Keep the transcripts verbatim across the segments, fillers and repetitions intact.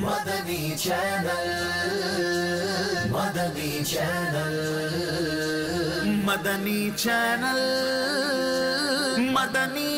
Madani Channel, Madani Channel, Madani Channel, Madani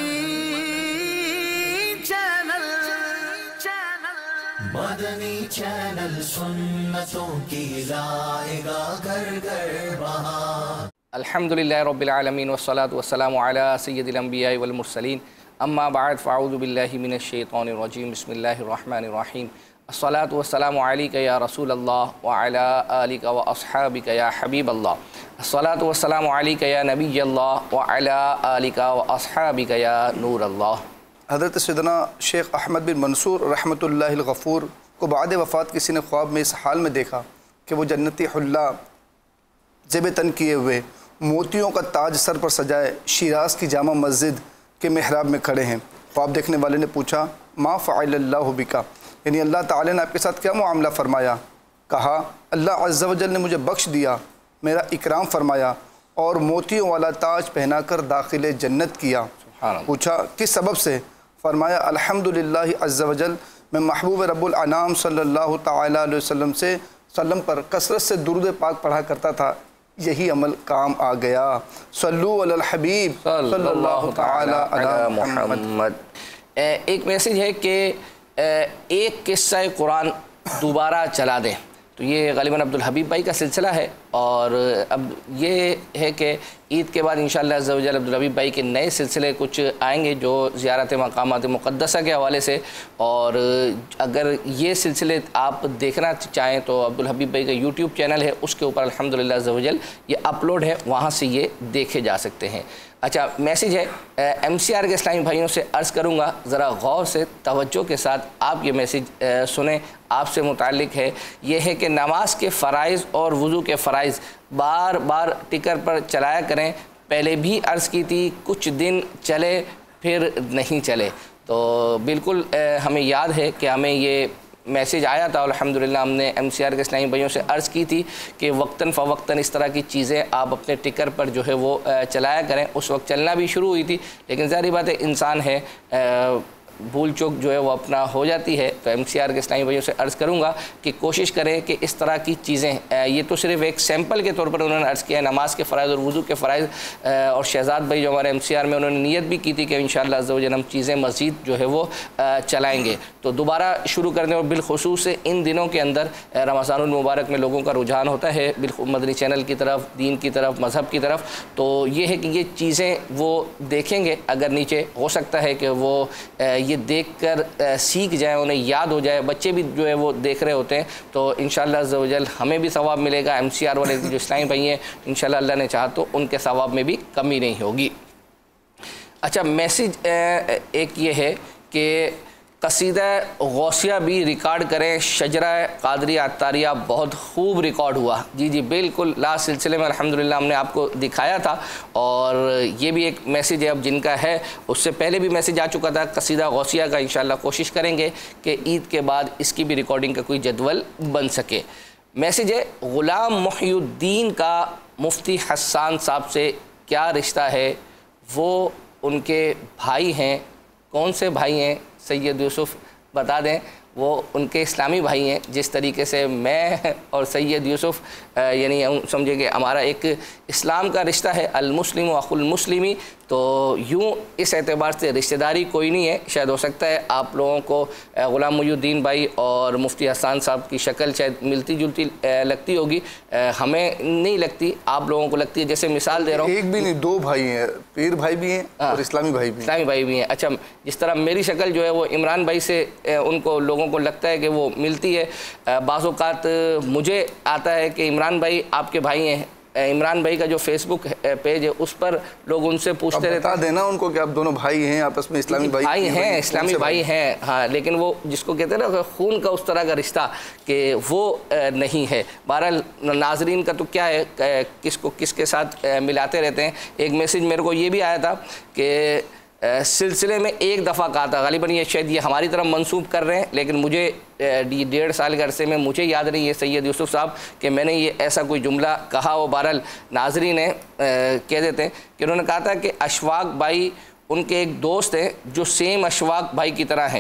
Channel, Channel, Madani Channel सुन्नतों की लाएगा घर घर बहार। अल्हम्दुलिल्लाहि रब्बिल आलमीन वस्सलातु वस्सलामु अला सय्यिदिल अंबियाइ वल मुरसलीन अम्मा बाद फ़अऊज़ु बिल्लाहि मिनश शैतानिर रजीम बिस्मिल्लाहिर रहमानिर रहीम अस्सलातु वस्सलामु अलैका या रसूलल्लाह व अला आलिका व अस्हाबिका या हबीबल्लाह अस्सलातु वस्सलामु अलैका या नबियल्लाह व अला आलिका व अस्हाबिका या नूरल्लाह। हज़रत सैयदना शेख अहमद बिन मंसूर रहमतुल्लाहिल गफ़ूर को बाद वफ़ात किसी ने ख्वाब में इस हाल में देखा कि वो जन्नती हुल्ला ज़ेब तन किए हुए, मोतियों का ताज सर पर सजाए, शिराज़ की जामा मस्जिद के मेहराब में खड़े हैं। ख्वाब देखने वाले ने पूछा, मा फ़अलल्लाहु बिका, यानी अल्लाह ताला ने आपके साथ क्या मामला फ़रमाया। कहा, अल्लाह अज़्ज़ा व जल ने मुझे बख्श दिया, मेरा इकराम फ़रमाया और मोतियों वाला ताज पहनाकर दाखिले जन्नत किया। पूछा, किस सबब से। फ़रमाया, अल्हम्दुलिल्लाहि अज़्ज़ा व जल, मैं महबूब रब्बुल अनाम सल्लल्लाहु तआला अलैहि वसल्लम से सल्लम पर कसरत से दुरूद पाक पढ़ा करता था, यही अमल काम आ गया। सल्लु अलल हबीब सल्लल्लाहु तआला अला मुहम्मद। एक मैसेज है कि एक किस्सा कुरान दोबारा चला दें, तो ये ग़ालिबन अब्दुल हबीब भाई का सिलसिला है। और अब ये है कि ईद के बाद इंशाअल्लाह अज़्ज़ा वजल अब्दुल हबीब भाई के नए सिलसिले कुछ आएंगे जो ज़ियारत मक़ामात मुक़द्दसा के हवाले से। और अगर ये सिलसिले आप देखना चाहें तो अब्दुल हबीब भाई का यूट्यूब चैनल है, उसके ऊपर अल्हम्दुलिल्लाह अज़्ज़ा वजल ये अपलोड है, वहाँ से ये देखे जा सकते हैं। अच्छा, मैसेज है एम सी आर के इस्लामी भाइयों से अर्ज़ करूँगा, ज़रा गौर से तवज्जो के साथ आप ये मैसेज सुने। आपसे मुताल्लिक़ है ये है कि नमाज के फ़राइज़ और वज़ू के फ़राइज़ बार बार टिकर पर चलाया करें। पहले भी अर्ज़ की थी, कुछ दिन चले फिर नहीं चले, तो बिल्कुल हमें याद है कि हमें ये मैसेज आया था। अल्हम्दुलिल्लाह हमने एम सी आर के इस्लामी भाइयों से अर्ज़ की थी कि वक्तन फ़वक्तन इस तरह की चीज़ें आप अपने टिकर पर जो है वो चलाया करें। उस वक्त चलना भी शुरू हुई थी, लेकिन ज़ाहिर बात है इंसान है, भूल चूक जो है वो अपना हो जाती है। तो एम सी आर के इस्लामी भाइयों से अर्ज़ करूँगा कि कोशिश करें कि इस तरह की चीज़ें, ये तो सिर्फ़ एक सैम्पल के तौर पर उन्होंने अर्ज़ किया है, नमाज के फ़राइज़ और वज़ू के फ़राइज़। और शहज़ाद भाई जो हमारे एम सी आर में, उन्होंने नीयत भी की थी कि इंशाअल्लाह अज़्ज़ा वजल हम चीज़ें मज़ीद जो है वो चलाएँगे। तो दोबारा शुरू कर दें। और बिलख़ुसूस इन दिनों के अंदर रमज़ानुल मुबारक में लोगों का रुझान होता है बिल्कुल मदनी चैनल की तरफ, दीन की तरफ, मज़हब की तरफ। तो ये है कि ये चीज़ें वो देखेंगे, अगर नीचे हो सकता है कि वो ये देख कर सीख जाए, उन्हें याद हो जाए। बच्चे भी जो है वो देख रहे होते हैं, तो इंशाअल्लाह अज़्ज़ा वजल हमें भी सवाब मिलेगा। एम सी आर वाले जो इस्लामी भाई हैं, इंशाअल्लाह अल्लाह ने चाहा तो उनके सवाब में भी कमी नहीं होगी। अच्छा, मैसेज एक ये है कि कसीदा गौसिया भी रिकॉर्ड करें, शजरा क़ादरिया अत्तारिया बहुत खूब रिकॉर्ड हुआ। जी जी बिल्कुल, लास्ट सिलसिले में अल्हम्दुलिल्लाह हमने आपको दिखाया था। और ये भी एक मैसेज है, अब जिनका है उससे पहले भी मैसेज आ चुका था कसीदा गौसिया का। इंशाअल्लाह कोशिश करेंगे कि ईद के बाद इसकी भी रिकॉर्डिंग का कोई जदवल बन सके। मैसेज है, ग़ुलाम मुहियुद्दीन का मुफ्ती हसन साहब से क्या रिश्ता है? वो उनके भाई हैं। कौन से भाई हैं? सैयद यूसुफ़ बता दें। वो उनके इस्लामी भाई हैं। जिस तरीके से मैं और सैयद यूसुफ़ यानी समझे कि हमारा एक इस्लाम का रिश्ता है, अल मुस्लिम व अखुल मुस्लिमी, तो यूँ इस एतबार से रिश्तेदारी कोई नहीं है। शायद हो सकता है आप लोगों को ग़ुलाम मुहियुद्दीन भाई और मुफ्ती हसन साहब की शक्ल शायद मिलती जुलती लगती होगी, हमें नहीं लगती, आप लोगों को लगती है। जैसे मिसाल दे रहा हूँ, एक भी नहीं, दो भाई हैं, पीर भाई भी हैं और इस्लामी भाई भी इस्लामी भाई भी हैं। अच्छा, जिस तरह मेरी शक्ल जो है वो इमरान भाई से उनको लोगों को लगता है कि वो मिलती है। बाज़ औक़ात मुझे आता है कि इमरान भाई आपके भाई हैं। इमरान भाई का जो फेसबुक पेज है उस पर लोग उनसे पूछते रहते हैं, देना उनको कि आप दोनों भाई हैं, आपस में इस्लामी भाई भाई हैं, इस्लामी भाई हैं। हाँ, लेकिन वो जिसको कहते हैं ना खून का उस तरह का रिश्ता कि वो नहीं है। बहरहाल नाजरीन का तो क्या है, किसको किसके साथ मिलाते रहते हैं। एक मैसेज मेरे को ये भी आया था कि सिलसिले में एक दफ़ा कहा था, गालिबन ये शायद ये हमारी तरफ मंसूब कर रहे हैं, लेकिन मुझे डेढ़ साल के अरसे में मुझे याद नहीं है सैयद यूसुफ़ साहब कि मैंने ये ऐसा कोई जुमला कहा हो। बहरहाल नाजरीन ने कह देते हैं कि उन्होंने कहा था कि अशफाक भाई उनके एक दोस्त हैं जो सेम अशफाक भाई की तरह हैं,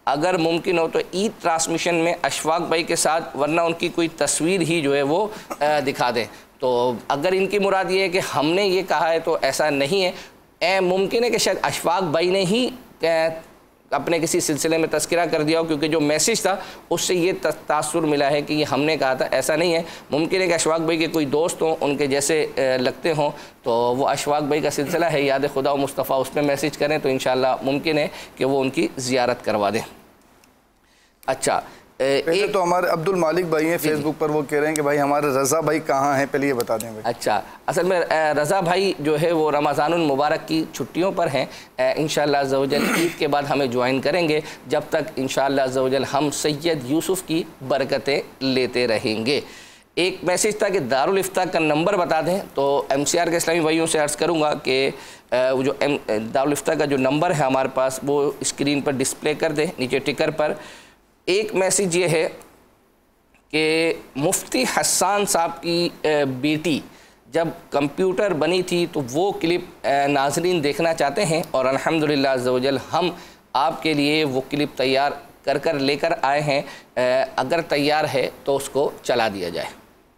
अगर मुमकिन हो तो ईद ट्रांसमिशन में अशफाक भाई के साथ, वरना उनकी कोई तस्वीर ही जो है वो दिखा दें। तो अगर इनकी मुराद ये है कि हमने ये कहा है तो ऐसा नहीं है, ए, मुमकिन है कि शायद अशफाक भाई ने ही अपने किसी सिलसिले में तस्करा कर दिया हो, क्योंकि जो मैसेज था उससे ये तासुर मिला है कि ये हमने कहा था, ऐसा नहीं है। मुमकिन है कि अशफाक भाई के कोई दोस्त हों, उनके जैसे लगते हों, तो वो अशफाक भाई का सिलसिला है याद खुदा व मुस्तफ़ा, उसमें मैसेज करें तो इंशाअल्लाह मुमकिन है कि वो उनकी ज़ियारत करवा दें। अच्छा, एक तो हमारे अब्दुल मालिक भाई हैं फेसबुक पर, वो कह रहे हैं कि भाई हमारे रज़ा भाई कहाँ हैं, पहले ये बता दें भाई। अच्छा, असल में रज़ा भाई जो है वो रमज़ानुल मुबारक की छुट्टियों पर हैं, इंशाअल्लाह अज़्ज़ा व जल ईद के बाद हमें ज्वाइन करेंगे, जब तक इंशाअल्लाह अज़्ज़ा व जल हम सैयद यूसुफ़ की बरकतें लेते रहेंगे। एक मैसेज था कि दारुल इफ्ता का नंबर बता दें, तो एम सी आर के इस्लामी भाइयों से अर्ज़ करूँगा कि वो जो एम दारुल इफ्ता का जो नंबर है हमारे पास, वो स्क्रीन पर डिस्प्ले कर दें नीचे टिकर पर। एक मैसेज ये है कि मुफ्ती हसन साहब की बेटी जब कंप्यूटर बनी थी तो वो क्लिप नाज़रीन देखना चाहते हैं, और अल्हम्दुलिल्लाह अज़्ज़ा व जल हम आपके लिए वो क्लिप तैयार कर कर लेकर आए हैं। अगर तैयार है तो उसको चला दिया जाए।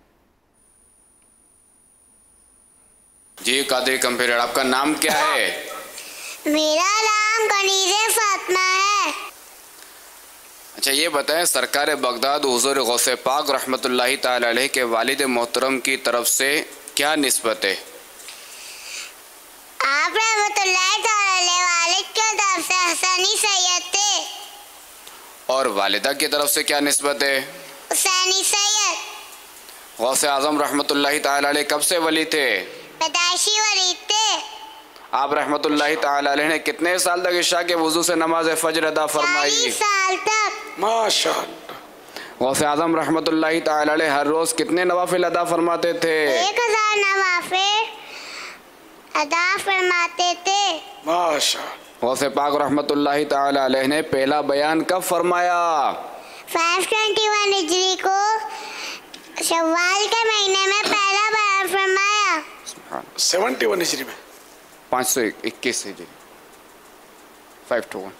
जी कादरी कंप्यूटर, आपका नाम क्या है? मेरा नाम कनीज़े फातिमा है। अच्छा, ये बताएं, सरकार बगदाद हुज़ूर गौसे पाक रहमतुल्लाहि ताला अलैह के वालिद मोहतरम की तरफ से क्या निस्बत है? आप रहमतुल्लाहि ताला अलैह वालिद की तरफ से हसनी सैयद थे। और वालिदा की तरफ से क्या निस्बत है? हुसैनी सैयद। गौसे आज़म रहमतुल्लाहि ताला अलैह कब से वली थे? पैदाइशी वली थे। आप रहमतुल्लाहि ताला अलैह ने कितने साल तक इशा के वुज़ू से नमाज फजर अदा फरमाई? चालीस साल तक। माशाअल्लाह। गौसे आज़म रहमतुल्लाहि ताला अलैह हर रोज़ कितने नवाफिल अदा फरमाते थे? एक हजार नवाफिल अदा फरमाते थे। माशाअल्लाह। गौसे पाक रहमतुल्लाहि ताला अलैह ने पहला बयान कब फरमाया? पाँच सौ इक्कीस हिजरी को शव्वाल के महीने में पहला बयान फरमाया। इकहत्तर हिजरी में पाँच सौ इक्कीस हिजरी फाइव टू वन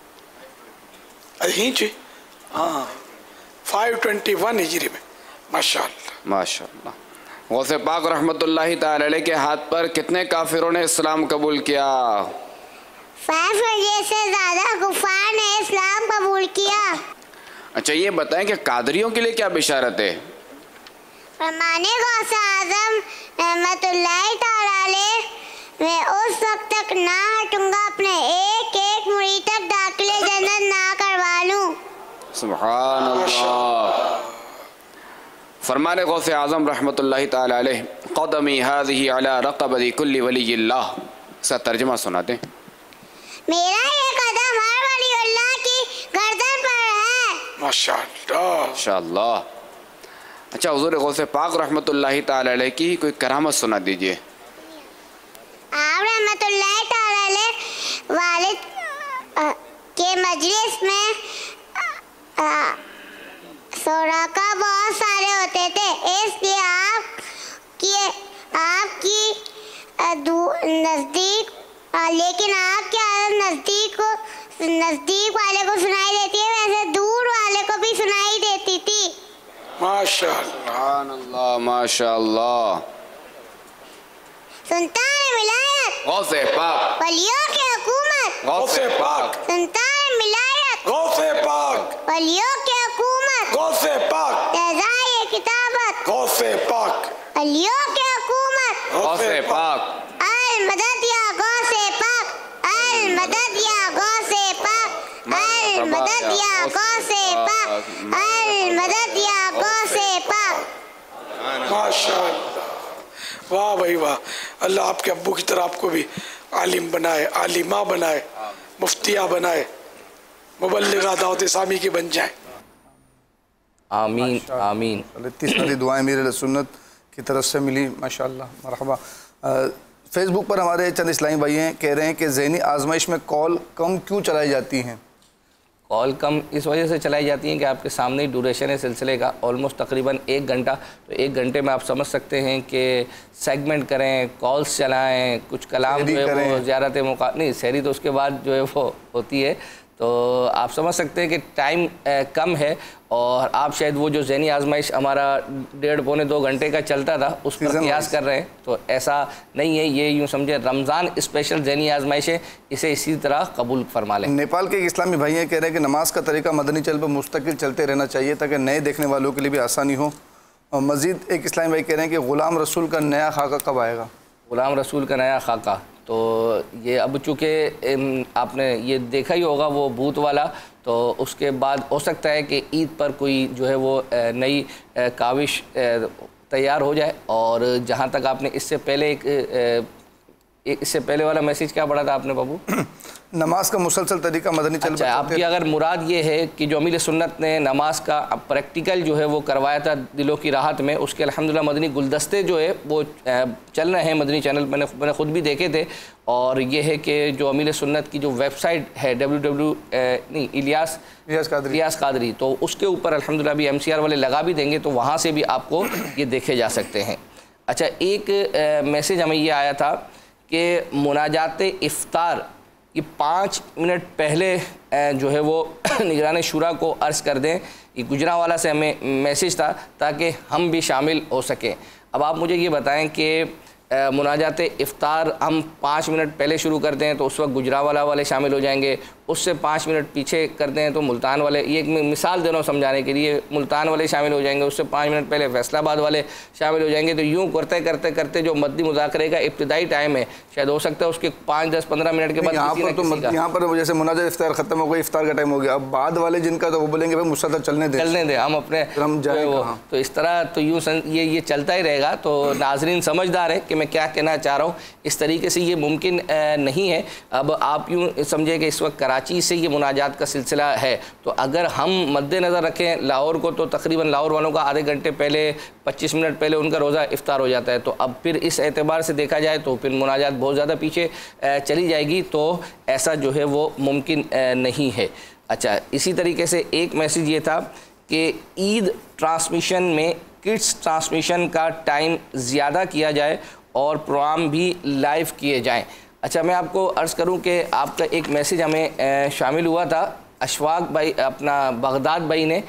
अही हाँ फाइव ट्वेंटी वन हिजरी में। माशाअल्लाह माशाअल्लाह। गौसे पाक रहमतुल्लाहि ताला अलैह के हाथ पर कितने काफिरों ने इस्लाम कबूल किया? पाँच सौ से ज़्यादा कुफार ने इस्लाम कबूल किया। अच्छा, ये बताएं कि कादरियों के लिए क्या बिशारत है? फरमाने गौसे आज़म रहमतुल्लाहि ताला अलैह, मैं उस वक्त तक ना हटूंगा अपने एक एक मुरीद तक दाखिले जन्नत ना करवा लूं। सुभान अल्लाह। फरमाने गौसे आज़म रहमतुल्लाहि ताला अलैह, क़दमी हाज़िही अला रक़बति कुल्ली वलिय्यिल्लाह। इसका तर्जुमा सुनाते हैं। मेरा ये कदम हर वलीउल्लाह की गर्दन पर है। माशाअल्लाह माशाअल्लाह। अच्छा, हुज़ूर गौसे पाक रहमतुल्लाहि ताला अलैह की कोई करामत सुना दीजिए। आप रहमतुल्लाहि ताला अलैह वालिद के मजलिस में सोराका बहुत सारे होते थे, इसलिए आप किए आपकी नज़दीक, लेकिन आपके नज़दीक को नज़दीक वाले को सुनाई देती है, वैसे दूर वाले को भी सुनाई देती थी। माशाअल्लाह माशाअल्लाह। सुल्तान विलायत गौसे पाक वलियों की हुकूमत। गौसे पाक सुल्तान विलायत गौसे पाक वलियों की हुकूमत। गौसे पाक रज़ाए किताबत गौसे पाक वलियों की हुकूमत। गौसे पाक अल मदद या गौसे पाक, अल मदद या गौसे पाक, अल मदद या गौसे पाक, अल मदद या गौसे पाक। माशाअल्लाह। वाह भाई वाह, अल्लाह आपके अब्बू की तरह आपको भी आलिम बनाए, आलिमा बनाए, मुफ्तिया बनाए, मुबल्लिगा दावत इस्लामी की बन जाए। आमीन आमीन। इतनी सारी दुआएं मेरे सुन्नत की तरफ से मिली, माशाअल्लाह, मरहबा। फेसबुक पर हमारे चंद इस्लामी भाई हैं, कह रहे हैं कि ज़हनी आजमाइश में कॉल कम क्यों चलाई जाती हैं? कॉल कम इस वजह से चलाई जाती हैं कि आपके सामने ही ड्यूरेशन है सिलसिले का ऑलमोस्ट तकरीबन एक घंटा, तो एक घंटे में आप समझ सकते हैं कि सेगमेंट करें, कॉल्स चलाएं, कुछ कलाम जो है वो ज़ियारत मौका नहीं, सहरी तो उसके बाद जो है वो होती है, तो आप समझ सकते हैं कि टाइम कम है और आप शायद वो जो ज़हनी आजमाइश हमारा डेढ़ पौने दो घंटे का चलता था उस पर प्रयास कर रहे हैं, तो ऐसा नहीं है। ये यूँ समझे रमज़ान स्पेशल ज़हनी आजमाइश है, इसे इसी तरह कबूल फरमा लें। नेपाल के एक इस्लामी भाई हैं, कह रहे हैं कि नमाज का तरीका मदनी चैनल पर मुस्तकिल चलते रहना चाहिए ताकि नए देखने वालों के लिए भी आसानी हो। और मज़ीद एक इस्लामी भाई कह रहे हैं कि ग़ुलाम रसूल का नया खाका कब आएगा? ग़ुलाम रसूल का नया खाका, तो ये अब चूँकि आपने ये देखा ही होगा वो भूत वाला, तो उसके बाद हो सकता है कि ईद पर कोई जो है वो नई काविश तैयार हो जाए। और जहाँ तक आपने इससे पहले एक, एक इससे पहले वाला मैसेज क्या पढ़ा था आपने बाबू? नमाज का मुसलसल तरीका मदनी चैनल। अच्छा, आपकी अगर मुराद ये है कि जो अमीर सुन्नत ने नमाज का प्रैक्टिकल जो है वो करवाया था दिलों की राहत में, उसके अल्हम्दुलिल्लाह मदनी गुलदस्ते जो है वो चल रहे हैं मदनी चैनल, मैंने मैंने ख़ुद भी देखे थे। और ये है कि जो अमीर सुन्नत की जो वेबसाइट है डब्ल्यू डब्ल्यू नहीं इलियास रियाज कादरी रियाज कादरी तो उसके ऊपर अल्हम्दुलिल्लाह भी एम सी आर वाले लगा भी देंगे, तो वहाँ से भी आपको ये देखे जा सकते हैं। अच्छा, एक मैसेज हमें ये आया था कि मुनाजात इफ्तार कि पाँच मिनट पहले जो है वो निगरान शुरा को अर्ज़ कर दें। ये गुजरांवाला से हमें मैसेज था ताकि हम भी शामिल हो सकें। अब आप मुझे ये बताएं कि मुनाजात इफ्तार हम पाँच मिनट पहले शुरू करते हैं तो उस वक्त गुजरांवाला वाले शामिल हो जाएंगे, उससे पाँच मिनट पीछे करते हैं तो मुल्तान वाले, ये एक मिसाल दे रहा हूँ समझाने के लिए, मुल्तान वाले शामिल हो जाएंगे, उससे पाँच मिनट पहले फैसलाबाद वाले शामिल हो जाएंगे। तो यूँ करते करते करते जो मद्दी मुज़ाकरे का इब्तिदाई टाइम है शायद हो सकता है उसके पाँच दस पंद्रह मिनट के बाद यहाँ पर तो यहाँ पर जैसे मुनाजात इफ्तार ख़त्म हो गई, इफ्तार का टाइम हो गया, अब बाद वाले जिनका तो वो बोलेंगे भाई मुसलसल चलने दे चलने दे हम अपने हम जाए वो, तो इस तरह तो यूँ ये ये चलता ही रहेगा। तो नाजरीन समझदार है कि मैं क्या कहना चाह रहा हूँ, इस तरीके से ये मुमकिन नहीं है। अब आप यूँ समझे कि इस वक्त कराची से ये मुनाजात का सिलसिला है, तो अगर हम मद्देनज़र रखें लाहौर को, तो तकरीबन लाहौर वालों का आधे घंटे पहले पच्चीस मिनट पहले उनका रोज़ा इफ्तार हो जाता है। तो अब फिर इस एतबार से देखा जाए तो फिर मुनाजात बहुत ज़्यादा पीछे चली जाएगी, तो ऐसा जो है वो मुमकिन नहीं है। अच्छा, इसी तरीके से एक मैसेज ये था कि ईद ट्रांसमिशन में किड्स ट्रांसमिशन का टाइम ज़्यादा किया जाए और प्रोग्राम भी लाइव किए जाएं। अच्छा, मैं आपको अर्ज़ करूं कि आपका एक मैसेज हमें शामिल हुआ था, अशफाक भाई अपना बगदाद भाई ने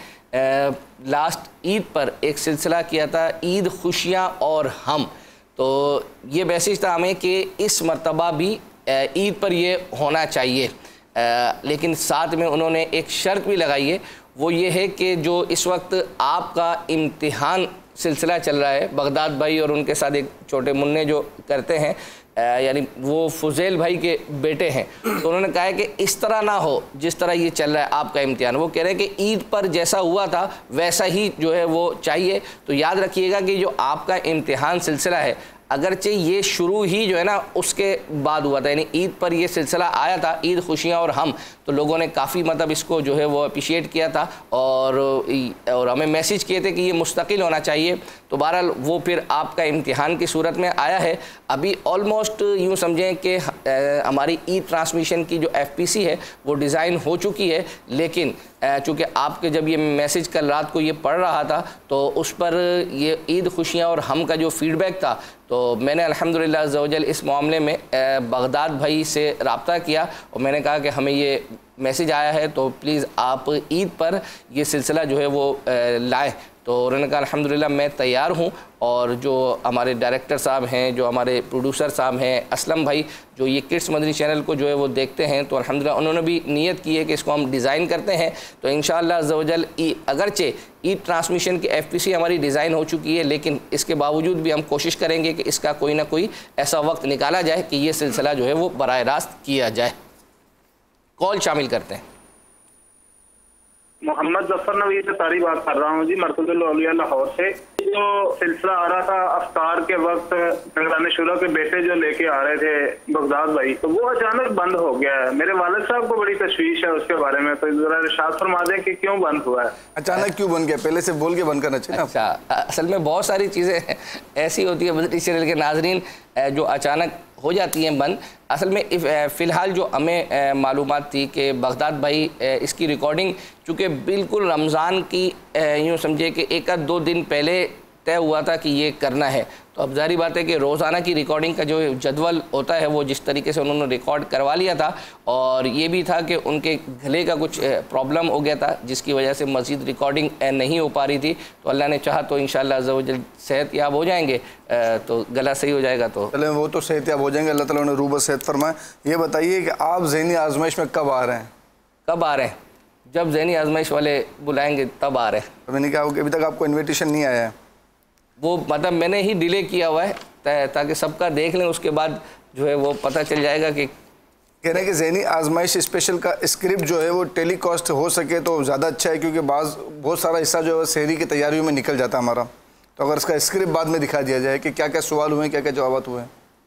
लास्ट ईद पर एक सिलसिला किया था, ईद खुशियां और हम। तो ये मैसेज था हमें कि इस मर्तबा भी ईद पर ये होना चाहिए, आ, लेकिन साथ में उन्होंने एक शर्त भी लगाई है, वो ये है कि जो इस वक्त आपका इम्तिहान सिलसिला चल रहा है, बगदाद भाई और उनके साथ एक छोटे मुन्ने जो करते हैं, यानी वो फुज़ैल भाई के बेटे हैं, तो उन्होंने कहा है कि इस तरह ना हो जिस तरह ये चल रहा है आपका इम्तिहान। वो कह रहे हैं कि ईद पर जैसा हुआ था वैसा ही जो है वो चाहिए। तो याद रखिएगा कि जो आपका इम्तिहान सिलसिला है, अगरचे ये शुरू ही जो है ना उसके बाद हुआ था, यानी ईद पर ये सिलसिला आया था, ईद खुशियाँ और हम, तो लोगों ने काफ़ी मतलब इसको जो है वो अप्रिशिएट किया था और और हमें मैसेज किए थे कि ये मुस्तकिल होना चाहिए। तो बहरहाल वो फिर आपका इम्तिहान की सूरत में आया है। अभी ऑलमोस्ट यूँ समझें कि हमारी ईद ट्रांसमिशन की जो एफ पी सी है वो डिज़ाइन हो चुकी है, लेकिन चूँकि आपके जब ये मैसेज कल रात को ये पढ़ रहा था तो उस पर ये ईद खुशियाँ और हम का जो फीडबैक था, तो मैंने अल्हम्दुलिल्लाह ज़वजल इस मामले में बगदाद भाई से रब्ता किया और मैंने कहा कि हमें ये मैसेज आया है तो प्लीज़ आप ईद पर ये सिलसिला जो है वो लाएँ। तो उन्होंने कहा अल्हम्दुलिल्लाह मैं तैयार हूँ। और जो हमारे डायरेक्टर साहब हैं, जो हमारे प्रोड्यूसर साहब हैं असलम भाई, जो ये किड्स मदनी चैनल को जो है वो देखते हैं, तो अल्हम्दुलिल्लाह उन्होंने भी नीयत की है कि इसको हम डिज़ाइन करते हैं। तो इंशाअल्लाह अज़्ज़ व जल अगरचे ईद ट्रांसमिशन की एफ पी सी हमारी डिज़ाइन हो चुकी है, लेकिन इसके बावजूद भी हम कोशिश करेंगे कि इसका कोई ना कोई ऐसा वक्त निकाला जाए कि ये सिलसिला जो है वो बराह रास्त किया जाए। कॉल शामिल करते हैं। मोहम्मद जफर नवी से सारी बात कर रहा हूँ जी, मरकज़ुल औलिया लाहौर से। जो सिलसिला आ रहा था अफ्तार के वक्त निगरान शुरा के बेटे जो लेके आ रहे थे बगदाद भाई, तो वो अचानक बंद हो गया है। मेरे वालिद साहब को बड़ी तशवीश है उसके बारे में, तो जरा इरशाद फरमा दें कि क्यों बंद हुआ है, अचानक क्यों बंद गया, पहले से बोल के बंद करना चाहिए। अच्छा, असल में बहुत सारी चीज़ें ऐसी होती है मदनी चैनल के नाजरीन जो अचानक हो जाती हैं बंद। असल में फ़िलहाल जो हमें मालूमात थी कि बगदाद भाई इसकी रिकॉर्डिंग चूँकि बिल्कुल रमज़ान की यूँ समझे कि एक आध दो दिन पहले तय हुआ था कि ये करना है, तो तो अब जारी बात है कि रोज़ाना की रिकॉर्डिंग का जो जदवल होता है वो जिस तरीके से उन्होंने रिकॉर्ड करवा लिया था, और ये भी था कि उनके गले का कुछ प्रॉब्लम हो गया था जिसकी वजह से मज़ीद रिकॉर्डिंग नहीं हो पा रही थी। तो अल्लाह ने चाहा तो इंशाअल्लाह अज़्ज़ व जल सेहतयाब हो जाएंगे, तो गला सही हो जाएगा। तो चले वो तो सेहतयाब हो जाएंगे, अल्लाह ताला उन्हें रूबत सेहत फरमाए। ये बताइए कि आप ज़हनी आजमाइश में कब आ रहे हैं? कब आ रहे हैं? जब ज़हनी आजमाइश वाले बुलाएंगे तब आ रहे हैं। तो मैंने कहा कि अभी तक आपको इन्विटेशन नहीं आया है? वो मतलब मैंने ही डिले किया हुआ है ताकि सबका देख लें, उसके बाद जो है वो पता चल जाएगा कि कह रहे हैं कि ज़हनी आजमाइश स्पेशल का स्क्रिप्ट जो है वो टेलीकास्ट हो सके तो ज़्यादा अच्छा है, क्योंकि बाज़ बहुत सारा हिस्सा जो है शहरी की तैयारियों में निकल जाता है हमारा। तो अगर इसका स्क्रिप्ट बाद में दिखा दिया जाए कि क्या क्या सवाल हुए, क्या क्या जवाब हुए,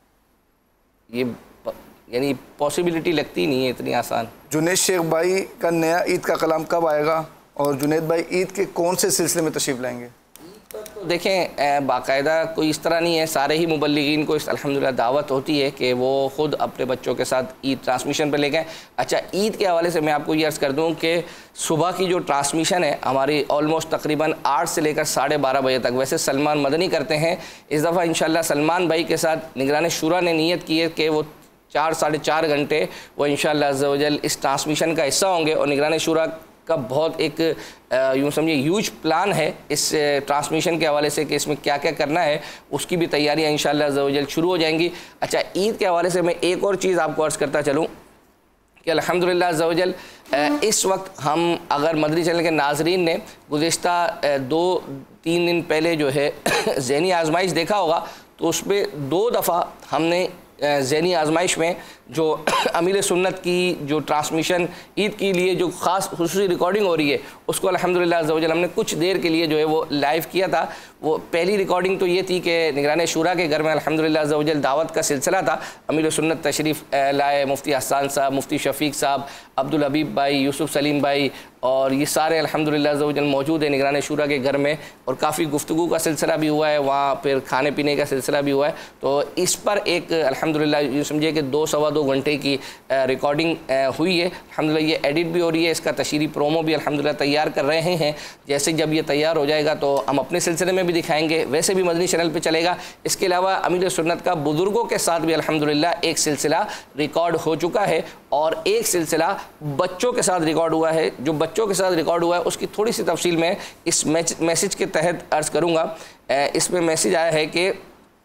ये यानी पॉसिबिलिटी लगती नहीं है इतनी आसान। जुनैद शेख भाई का नया ईद का कलाम कब आएगा, और जुनैद भाई ईद के कौन से सिलसिले में तशरीफ़ लाएंगे? तो देखें, बाकायदा कोई इस तरह नहीं है, सारे ही मुबल्लिगीन को इस अल्हम्दुलिल्लाह दावत होती है कि वो ख़ुद अपने बच्चों के साथ ईद ट्रांसमिशन पर ले गए। अच्छा, ईद के हवाले से मैं आपको ये अर्ज़ कर दूं कि सुबह की जो ट्रांसमिशन है हमारी ऑलमोस्ट तकरीबन आठ से लेकर साढ़े बारह बजे तक वैसे सलमान मदनी करते हैं। इस दफ़ा इंशाअल्लाह सलमान भाई के साथ निगरान शुरा ने नीयत की है कि वो चार साढ़े चार घंटे वो इंशाअल्लाह अज़्ज़ व जल इस ट्रांसमिशन का हिस्सा होंगे, और निगरान शुरा का बहुत एक यूँ समझिए ह्यूज प्लान है इस ट्रांसमिशन के हवाले से कि इसमें क्या क्या करना है, उसकी भी तैयारियाँ इंशाअल्लाह अज़्ज़ व जल शुरू हो जाएंगी। अच्छा, ईद के हवाले से मैं एक और चीज़ आपको अर्ज़ करता चलूँ कि अल्हम्दुलिल्लाह अज़्ज़ व जल इस वक्त हम अगर मदनी चैनल के नाज़रीन ने गुज़िश्ता दो तीन दिन पहले जो है ज़हनी आजमाइश देखा होगा, तो उसमें दो दफ़ा हमने ज़हनी आजमाइश में जो अमीर सुन्नत की जो ट्रांसमिशन ईद के लिए जो ख़ास खुसूसी रिकॉर्डिंग हो रही है उसको अल्हम्दुलिल्लाह अज़्ज़ व जल हमने कुछ देर के लिए जो है वो लाइव किया था। वो पहली रिकॉर्डिंग तो ये थी कि निगरान शुरा के घर में अल्हम्दुलिल्लाह अज़्ज़ व जल दावत का सिलसिला था। अमीर सुन्नत तशरीफ़ लाए, मुफ्ती हसन साहब, मुफ्ती शफ़ीक साहब, अब्दुल हबीब भाई, यूसुफ सलीम भाई, और ये सारे अल्हम्दुलिल्लाह अज़्ज़ व जल मौजूद है निगरान शुरा के घर में, और काफ़ी गुफ्तगू का सिलसिला भी हुआ है वहाँ, फिर खाने पीने का सिलसिला भी हुआ है। तो इस पर एक अल्हम्दुलिल्लाह ये समझिए कि दो सवा दो घंटे की रिकॉर्डिंग हुई है। अल्हम्दुलिल्लाह ये एडिट भी हो रही है, इसका तशरीरी प्रोमो भी अल्हम्दुलिल्लाह तैयार कर रहे हैं। जैसे जब ये तैयार हो जाएगा तो हम अपने सिलसिले में भी दिखाएंगे, वैसे भी मदनी चैनल पे चलेगा। इसके अलावा अमीर सुन्नत का बुज़ुर्गों के साथ भी अल्हम्दुलिल्लाह एक सिलसिला रिकॉर्ड हो चुका है, और एक सिलसिला बच्चों के साथ रिकॉर्ड हुआ है। जो बच्चों के साथ रिकॉर्ड हुआ है उसकी थोड़ी सी तफसील मैं इस मैसेज के तहत अर्ज़ करूँगा। इसमें मैसेज आया है कि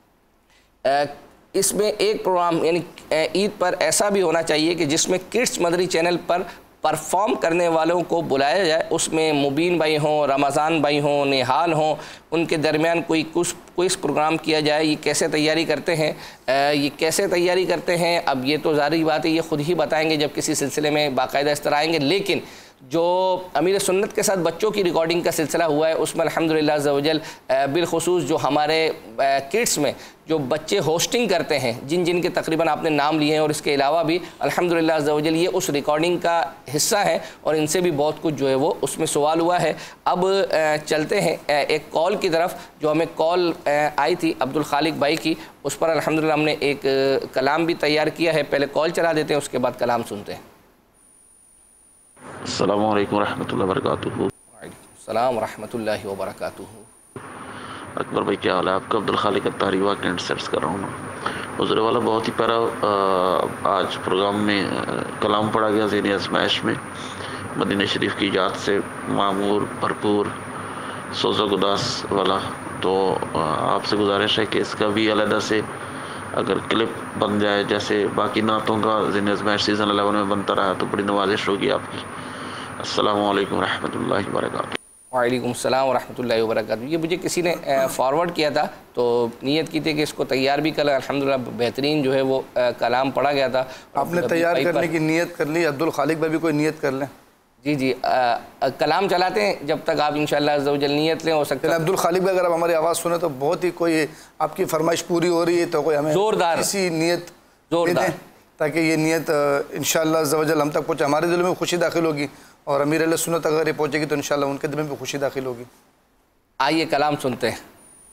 इसमें एक प्रोग्राम यानी ईद पर ऐसा भी होना चाहिए कि जिसमें किड्स मदनी चैनल पर परफॉर्म करने वालों को बुलाया जाए, उसमें मुबीन भाई हों, रमज़ान भाई हों, निहाल हों, उनके दरमियान कोई कुछ कोई प्रोग्राम किया जाए। ये कैसे तैयारी करते हैं, ये कैसे तैयारी करते हैं अब ये तो ज़ाहिर बात है ये ख़ुद ही बताएंगे जब किसी सिलसिले में बाकायदा इस तरह आएंगे। लेकिन जो अमीर सुन्नत के साथ बच्चों की रिकॉर्डिंग का सिलसिला हुआ है उसमें अल्हम्दुलिल्लाह अज़्ज़ व जल बिलखुसूस जो हमारे किड्स में जो बच्चे होस्टिंग करते हैं, जिन जिन के तकरीबन आपने नाम लिए हैं, और इसके अलावा भी अल्हम्दुलिल्लाह अज़्ज़ व जल ये उस रिकॉर्डिंग का हिस्सा है, और इनसे भी बहुत कुछ जो है वो उसमें सवाल हुआ है। अब चलते हैं एक कॉल की तरफ, जो हमें कॉल आई थी अब्दुल खालिक भाई की, उस पर अल्हम्दुलिल्लाह हमने एक कलाम भी तैयार किया है। पहले कॉल चला देते हैं, उसके बाद कलाम सुनते हैं। अस्सलामु अलैकुम रहमतुल्लाहि व बरकातुहू। अस्सलाम व रहमतुल्लाहि व बरकातुहू। अकबर भाई क्या हाल है आपका? अब्दुल खालिक अत्तारी वाकई सर्च कर रहा हूँ मैं। हुज़ूर वाला बहुत ही प्यारा आज प्रोग्राम में कलाम पढ़ा गया ज़हनी आज़माइश में, मदीना शरीफ की याद से मामूर भरपूर सोज़ा गुदास वाला। तो आपसे गुजारिश है कि इसका भी अलहदा से अगर क्लिप बन जाए, जैसे बाकी नातों का ज़हनी आज़माइश सीज़न अलेवन में बनता रहा, तो बड़ी नवाजिश होगी आपकी। अस्सलामु अलैकुम रहमतुल्लाहि व बरकातुहू। वालेकुम सलाम व रहमतुल्लाहि व बरकातुहू। ये मुझे किसी ने फॉरवर्ड किया था, तो नीयत की थी कि इसको तैयार भी कर, अल्हम्दुलिल्लाह बेहतरीन जो है वो कलाम पढ़ा गया था। आपने तैयार करने की नीयत कर ली, अब्दुल खालिक भाई भी कोई नीयत कर लें। जी जी आ, आ, कलाम चलाते हैं जब तक आप इंशाअल्लाह अज़्ज़ व जल नीयत लें। हो सकता है अब्दुल खालिक भाई अगर आप हमारी आवाज़ सुने तो बहुत ही कोई आपकी फरमाइश पूरी हो रही है, तो कोई हमें जोरदार इसी नीयत जोरदार ताकि ये नीयत इंशाअल्लाह अज़्ज़ व जल हम तक पहुँचे, हमारे दिल में खुशी दाखिल होगी, और अमीर अहले सुन्नत अगर ये पहुँचेगी तो इंशाअल्लाह उनके दिल में भी खुशी दाखिल होगी। आइए कलाम सुनते हैं।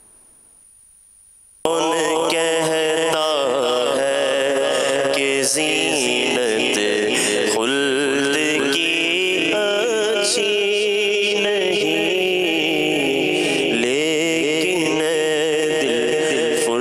कहता है कि ज़ीनत खुल्द की अच्छी नहीं, लेकिन दिल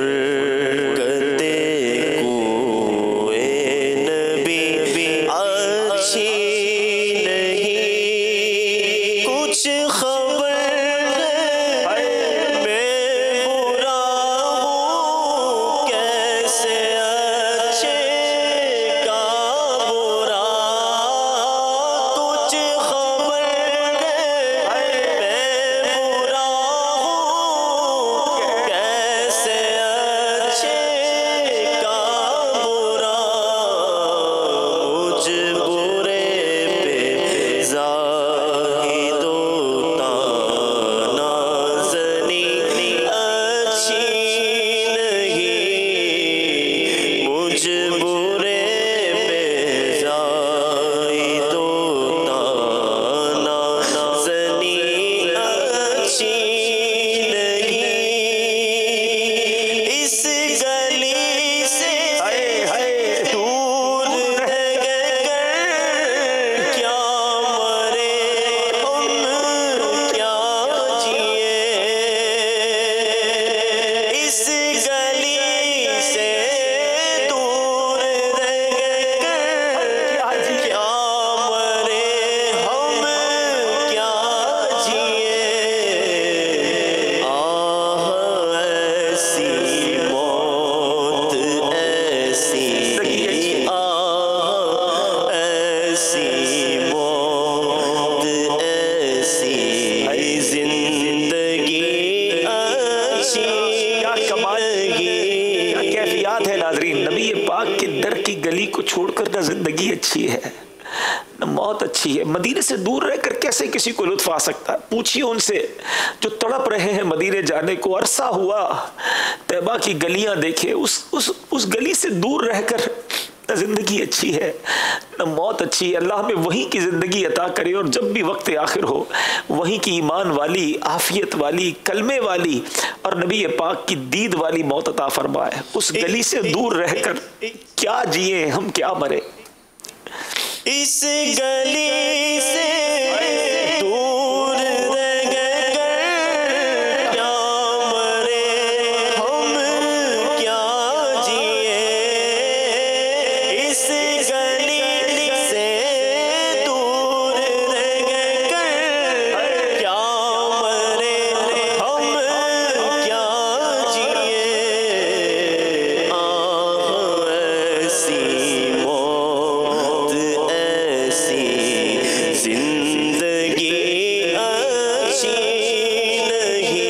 छोड़कर न ज़िंदगी अच्छी है न मौत अच्छी है। मदीने से दूर रहकर कैसे किसी को लुत्फ आ सकता है? पूछिए उनसे जो तड़प रहे हैं मदीने जाने को। अरसा हुआ तैबा की गलियां देखे, उस उस उस गली से दूर रहकर न ज़िंदगी अच्छी है न मौत अच्छी है। अल्लाह में वहीं की ज़िंदगी अता करे और जब भी वक्त आखिर हो वहीं की ईमान वाली, आफियत वाली, कलमे वाली और नबी पाक की दीद वाली मौत अता फरमाए। उस गली से दूर रहकर क्या जिए हम, क्या मरे। इस गली से दूर रह गए क्या मरे हम, क्या जिए। इस गली से दूर रह गए क्या मरे हम, क्या जिए। आह ऐसी मौत ऐसी जिंदगी अच्छी नहीं।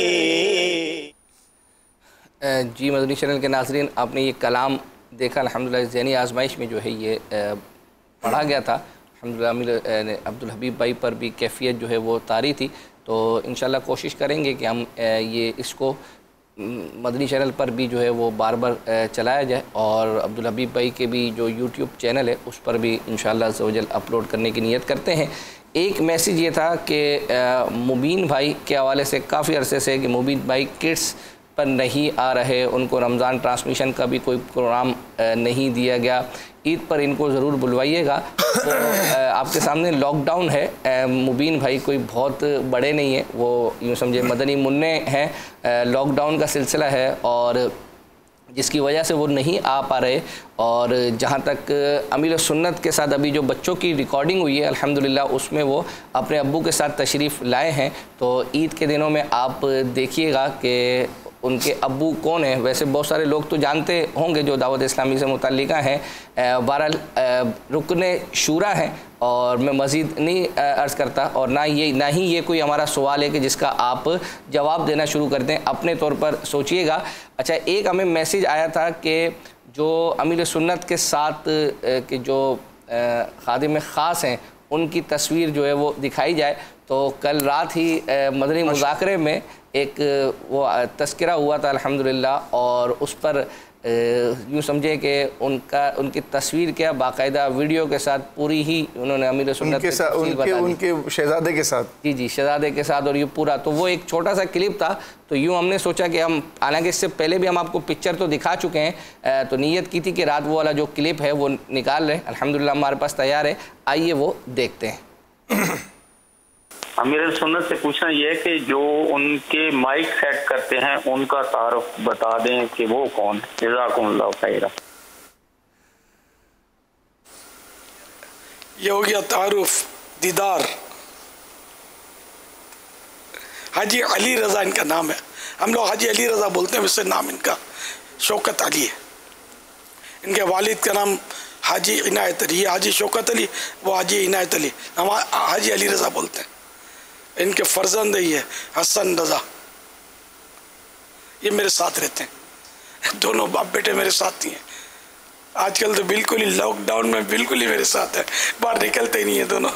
जी मदनी चैनल के नाज़रीन, आपने ये कलाम देखा अल्हम्दुलिल्लाह। ज़हनी आजमाइश में जो है ये पढ़ा गया था अल्हम्दुलिल्लाह। अब्दुल हबीब भाई पर भी कैफियत जो है वो तारी थी। तो इंशाल्लाह कोशिश करेंगे कि हम ये इसको मदनी चैनल पर भी जो है वो बार बार चलाया जाए और अब्दुल हबीब भाई के भी जो यूट्यूब चैनल है उस पर भी इंशाल्लाह अज़्ज़ व जल अपलोड करने की नीयत करते हैं। एक मैसेज ये था कि मुबीन भाई के हवाले से काफ़ी अरसे से कि मुबीन भाई किड्स पर नहीं आ रहे, उनको रमज़ान ट्रांसमिशन का भी कोई प्रोग्राम नहीं दिया गया। ईद पर इनको ज़रूर बुलवाइएगा। तो आपके सामने लॉकडाउन है, मुबीन भाई कोई बहुत बड़े नहीं है, वो यूँ समझे मदनी मुन्ने हैं। लॉकडाउन का सिलसिला है और जिसकी वजह से वो नहीं आ पा रहे। और जहाँ तक अमीर सुन्नत के साथ अभी जो बच्चों की रिकॉर्डिंग हुई है अल्हम्दुलिल्लाह उसमें वो अपने अब्बू के साथ तशरीफ़ लाए हैं। तो ईद के दिनों में आप देखिएगा कि उनके अब्बू कौन है। वैसे बहुत सारे लोग तो जानते होंगे जो दावत इस्लामी से मुतल्लिका हैं। बहरहाल रुकने शूरा हैं और मैं मज़ीद नहीं अर्ज़ करता और ना ये ना ही ये कोई हमारा सवाल है कि जिसका आप जवाब देना शुरू कर दें। अपने तौर पर सोचिएगा। अच्छा, एक हमें मैसेज आया था कि जो अमीर सुन्नत के साथ के जो खादिम ख़ास हैं उनकी तस्वीर जो है वो दिखाई जाए। तो कल रात ही मदनी मुज़ाकरे में एक वो तस्करा हुआ था अल्हम्दुलिल्लाह और उस पर यूँ समझे कि उनका उनकी तस्वीर क्या बाकायदा वीडियो के साथ पूरी ही उन्होंने अमीर सुन्नत उनके साथ उनके, उनके शहजादे के साथ जी जी शहजादे के साथ और ये पूरा। तो वो एक छोटा सा क्लिप था। तो यूँ हमने सोचा कि हम, हालांकि इससे पहले भी हम आपको पिक्चर तो दिखा चुके हैं, तो नीयत की थी कि रात वो वाला जो क्लिप है वो निकाल रहे। अल्हम्दुलिल्लाह हमारे पास तैयार है, आइए वो देखते हैं। अमीर सुन्नत से पूछना ये है कि जो उनके माइक सेट करते हैं उनका तारुफ बता दें कि वो कौन है। जज़ाकुमुल्लाह खैरा। ये हो गया तारुफ, दीदार। हाजी अली रज़ा इनका नाम है। हम लोग हाजी अली रज़ा बोलते हैं, वैसे नाम इनका शौकत अली है। इनके वालिद का नाम हाजी इनायत अली, ये हाजी शौकत अली, वो हाजी इनायत अली, हम हाजी अली रज़ा बोलते हैं। इनके फर्जंद ही है हसन रज़ा, ये मेरे साथ रहते हैं। दोनों बाप बेटे मेरे साथ ही हैं। आजकल तो बिल्कुल ही लॉकडाउन में बिल्कुल ही मेरे साथ है, बाहर निकलते ही नहीं है दोनों।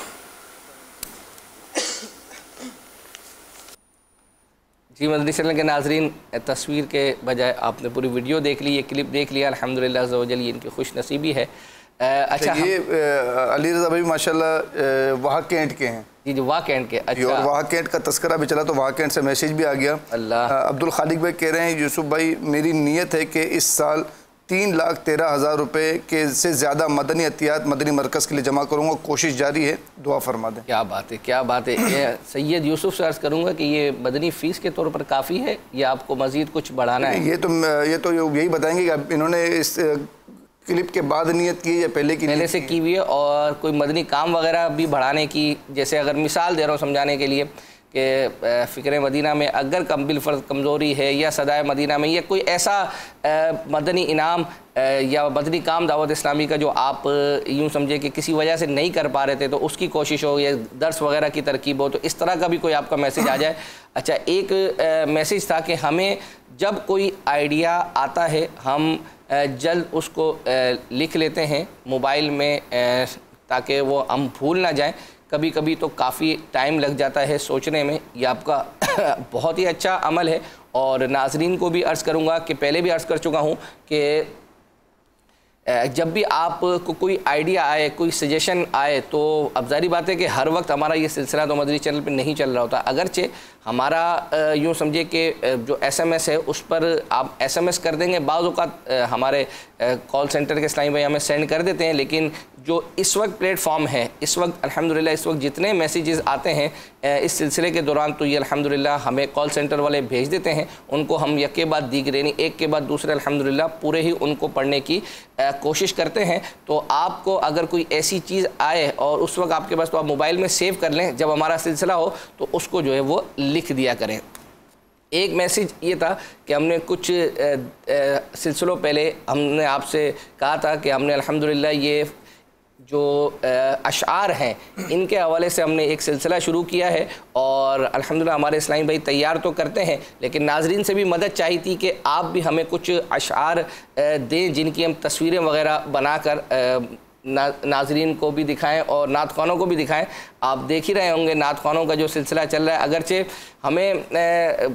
जी मदनी चैनल के नाजरीन, तस्वीर के बजाय आपने पूरी वीडियो देख ली, ये क्लिप देख लिया। अल्हम्दुलिल्लाह अज़्ज़ व जल ये इनकी खुश नसीबी है। अच्छा, ये अली रज़ा भाई माशाल्लाह वहाँ कैंट के हैं। जी जी वाह कैंट के। अच्छा, और वाह कैंट का तस्करा भी चला तो वाह कैंट से मैसेज भी आ गया। अल्लाह। अब्दुल खालिक भाई कह रहे हैं, यूसुफ भाई मेरी नीयत है कि इस साल तीन लाख तेरह हज़ार रुपये के से ज़्यादा मदनी अतियात मदनी मरकज़ के लिए जमा करूँगा, कोशिश जारी है, दुआ फरमा दें। क्या बात है, क्या बात है। ये सैयद यूसुफ से अर्ज़ करूँगा कि ये मदनी फ़ीस के तौर पर काफ़ी है या आपको मज़ीद कुछ बढ़ाना है? ये तो ये तो यही बताएंगे कि अब इन्होंने इस क्लिप के बाद नियत की या पहले की? पहले से की हुई है। और कोई मदनी काम वगैरह भी बढ़ाने की, जैसे अगर मिसाल दे रहा हूँ समझाने के लिए कि फ़िक्र मदीना में अगर कम बिलफर्ज कमज़ोरी है या सदाए मदीना में या कोई ऐसा मदनी इनाम या मदनी काम दावत इस्लामी का जो आप यूँ समझे कि किसी वजह से नहीं कर पा रहे थे तो उसकी कोशिश हो या दर्स वगैरह की तरकीब हो, तो इस तरह का भी कोई आपका मैसेज आ जाए। अच्छा, एक मैसेज था कि हमें जब कोई आइडिया आता है हम जल्द उसको लिख लेते हैं मोबाइल में ताकि वो हम भूल ना जाएं। कभी कभी तो काफ़ी टाइम लग जाता है सोचने में। ये आपका बहुत ही अच्छा अमल है और नाजरीन को भी अर्ज़ करूँगा कि पहले भी अर्ज़ कर चुका हूँ कि जब भी आपको कोई आइडिया आए, कोई सजेशन आए, तो अब ज़ाहिर बात है कि हर वक्त हमारा ये सिलसिला तो मदनी चैनल पे नहीं चल रहा होता। अगरचे हमारा यूँ समझिए कि जो एसएमएस है उस पर आप एसएमएस कर देंगे, बाज़ औक़ात हमारे कॉल सेंटर के इस्लामी भाई हमें सेंड कर देते हैं, लेकिन जो इस वक्त प्लेटफॉर्म है, इस वक्त अल्हम्दुलिल्लाह इस वक्त जितने मैसेजेस आते हैं इस सिलसिले के दौरान, तो ये अल्हम्दुलिल्लाह हमें कॉल सेंटर वाले भेज देते हैं। उनको हम यके बाद दीगरे नहीं, एक के बाद दूसरे अल्हम्दुलिल्लाह पूरे ही उनको पढ़ने की कोशिश करते हैं। तो आपको अगर कोई ऐसी चीज़ आए और उस वक्त आपके पास, तो आप मोबाइल में सेव कर लें, जब हमारा सिलसिला हो तो उसको जो है वो लिख दिया करें। एक मैसेज ये था कि हमने कुछ सिलसिलों पहले हमने आपसे कहा था कि हमने अल्हम्दुलिल्लाह ये जो अशार हैं इनके हवाले से हमने एक सिलसिला शुरू किया है और अल्हम्दुलिल्लाह हमारे इस्लामी भाई तैयार तो करते हैं, लेकिन नाजरीन से भी मदद चाहिए थी कि आप भी हमें कुछ अशार दें जिनकी हम तस्वीरें वगैरह बनाकर ना, नाजरीन को भी दिखाएं और नात ख़्वानों को भी दिखाएं। आप देख ही रहे होंगे नात ख़्वानों का जो सिलसिला चल रहा है, अगरचे हमें ए,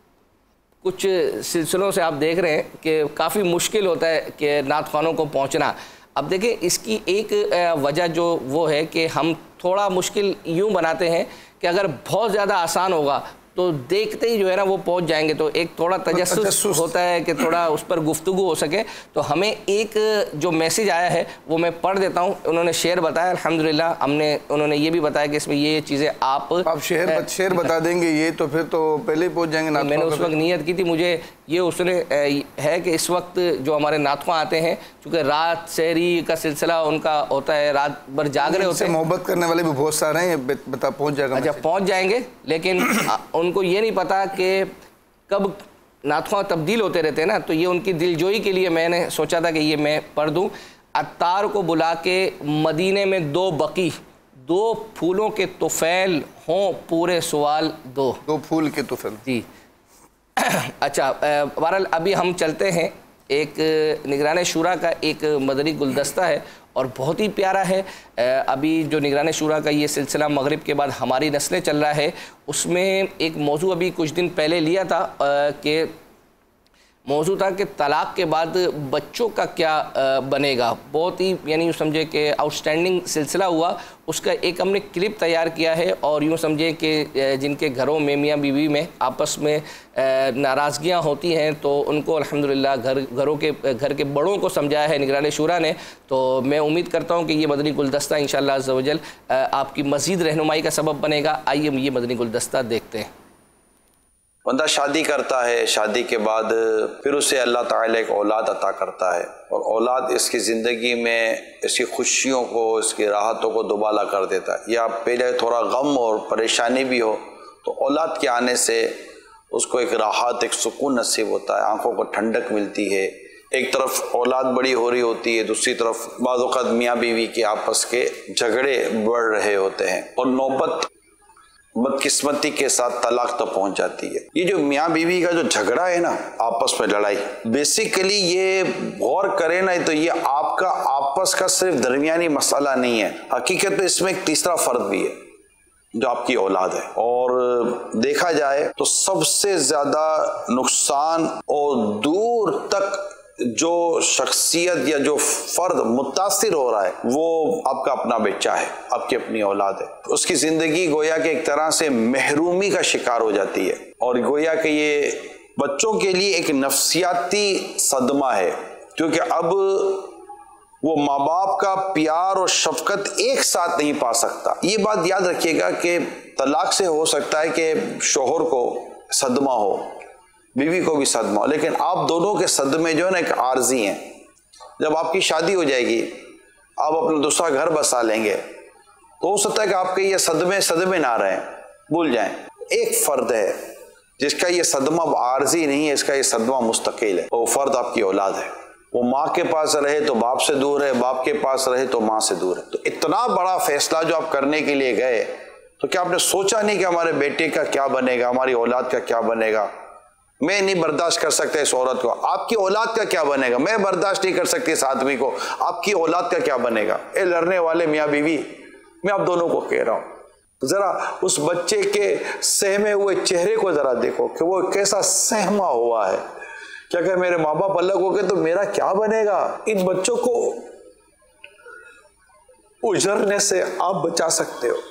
कुछ सिलसिलों से आप देख रहे हैं कि काफ़ी मुश्किल होता है कि नात ख़्वानों को पहुंचना। अब देखिए इसकी एक वजह जो वो है कि हम थोड़ा मुश्किल यूँ बनाते हैं कि अगर बहुत ज़्यादा आसान होगा तो देखते ही जो है ना वो पहुंच जाएंगे, तो एक थोड़ा तजस्सुस होता है कि थोड़ा उस पर गुफ्तगू हो सके। तो हमें एक जो मैसेज आया है वो मैं पढ़ देता हूं। उन्होंने शेर बताया अल्हम्दुलिल्लाह, हमने उन्होंने ये भी बताया कि इसमें ये चीज़ें आप आप शेर बत, शेर बता देंगे ये तो फिर तो पहले ही पहुंच जाएंगे। तो मैंने उस वक्त नीयत की थी, मुझे ये उसने है कि इस वक्त जो हमारे नातख़्वां आते हैं, चूँकि रात सहरी का सिलसिला उनका होता है, रात भर जाग रहे होते हैं, मोहब्बत करने वाले भी बहुत सारे हैं, बता पहुँच जाएगा। अच्छा पहुँच जाएंगे, लेकिन उनको ये नहीं पता कि कब नातख़्वां तब्दील होते रहते हैं ना, तो ये उनकी दिलजोई के लिए मैंने सोचा था कि ये मैं पढ़ दूँ। अत्तार को बुला के मदीने में दो बकी, दो फूलों के तुफ़ैल हों पूरे सवाल दो, दो फूल के तुफ़ैल जी। अच्छा बहरहाल अभी हम चलते हैं, एक निगरान शुरा का एक मदनी गुलदस्ता है और बहुत ही प्यारा है। अभी जो निगरान शुरा का ये सिलसिला मगरिब के बाद हमारी नस्लें चल रहा है, उसमें एक मौजू अभी कुछ दिन पहले लिया था कि मौजू था कि तलाक़ के बाद बच्चों का क्या बनेगा। बहुत ही यानी यूँ समझे कि आउटस्टैंडिंग सिलसिला हुआ, उसका एक हमने क्लिप तैयार किया है और यूँ समझे कि जिनके घरों में मियाँ बीवी में आपस में नाराज़गियाँ होती हैं तो उनको अल्हम्दुलिल्लाह घर घरों के घर के बड़ों को समझाया है निगरान शुरा ने। तो मैं उम्मीद करता हूँ कि ये मदनी गुलदस्ता इंशाअल्लाह अज़्ज़ व जल आपकी मज़ीद रहनुमाई का सबब बनेगा। आइए ये मदनी गुलदस्ता देखते हैं। बंदा शादी करता है, शादी के बाद फिर उसे अल्लाह ताला एक औलाद अता करता है और औलाद इसकी ज़िंदगी में इसकी खुशियों को, इसकी राहतों को दुबाला कर देता है। या पहले थोड़ा गम और परेशानी भी हो तो औलाद के आने से उसको एक राहत, एक सुकून नसीब होता है, आंखों को ठंडक मिलती है। एक तरफ औलाद बड़ी हो रही होती है, दूसरी तरफ बाज़ औक़ात मियाँ बीवी के आपस के झगड़े बढ़ रहे होते हैं और नौबत बदकिस्मती के साथ तलाक तो पहुंच जाती है। ये जो मियाँ बीवी का जो झगड़ा है ना, आपस में लड़ाई, बेसिकली ये गौर करें ना तो ये आपका आपस का सिर्फ दरमियानी मसला नहीं है, हकीकत में इसमें एक तीसरा फर्द भी है जो आपकी औलाद है। और देखा जाए तो सबसे ज्यादा नुकसान और दूर तक जो शख्सियत या जो फर्द मुतासिर हो रहा है वो आपका अपना बच्चा है, आपकी अपनी औलाद है। उसकी जिंदगी गोया के एक तरह से महरूमी का शिकार हो जाती है और गोया के ये बच्चों के लिए एक नफ्सियाती सदमा है, क्योंकि अब वो माँ बाप का प्यार और शफकत एक साथ नहीं पा सकता। ये बात याद रखिएगा कि तलाक से हो सकता है कि शोहर को सदमा हो, बीवी को भी सदमा हो, लेकिन आप दोनों के सदमे जो है ना एक आर्जी हैं। जब आपकी शादी हो जाएगी, आप अपना दूसरा घर बसा लेंगे, तो हो सकता है कि आपके ये सदमे सदमे ना रहें, भूल जाएं। एक फ़र्द है जिसका ये सदमा आर्जी नहीं है, इसका ये सदमा मुस्तकिल है, वो फ़र्द आपकी औलाद है। वो माँ के पास रहे तो बाप से दूर है, बाप के पास रहे तो माँ से दूर है। तो इतना बड़ा फैसला जो आप करने के लिए गए, तो क्या आपने सोचा नहीं कि हमारे बेटे का क्या बनेगा, हमारी औलाद का क्या बनेगा? मैं नहीं बर्दाश्त कर सकता इस औरत को, आपकी औलाद का क्या बनेगा? मैं बर्दाश्त नहीं कर सकती इस आदमी को, आपकी औलाद का क्या बनेगा? ए लड़ने वाले मियाँ बीवी, मैं आप दोनों को कह रहा हूँ, जरा उस बच्चे के सहमे हुए चेहरे को जरा देखो कि वो कैसा सहमा हुआ है। क्या कहे मेरे माँ बाप अलग हो गए तो मेरा क्या बनेगा? इन बच्चों को उजरने से आप बचा सकते हो।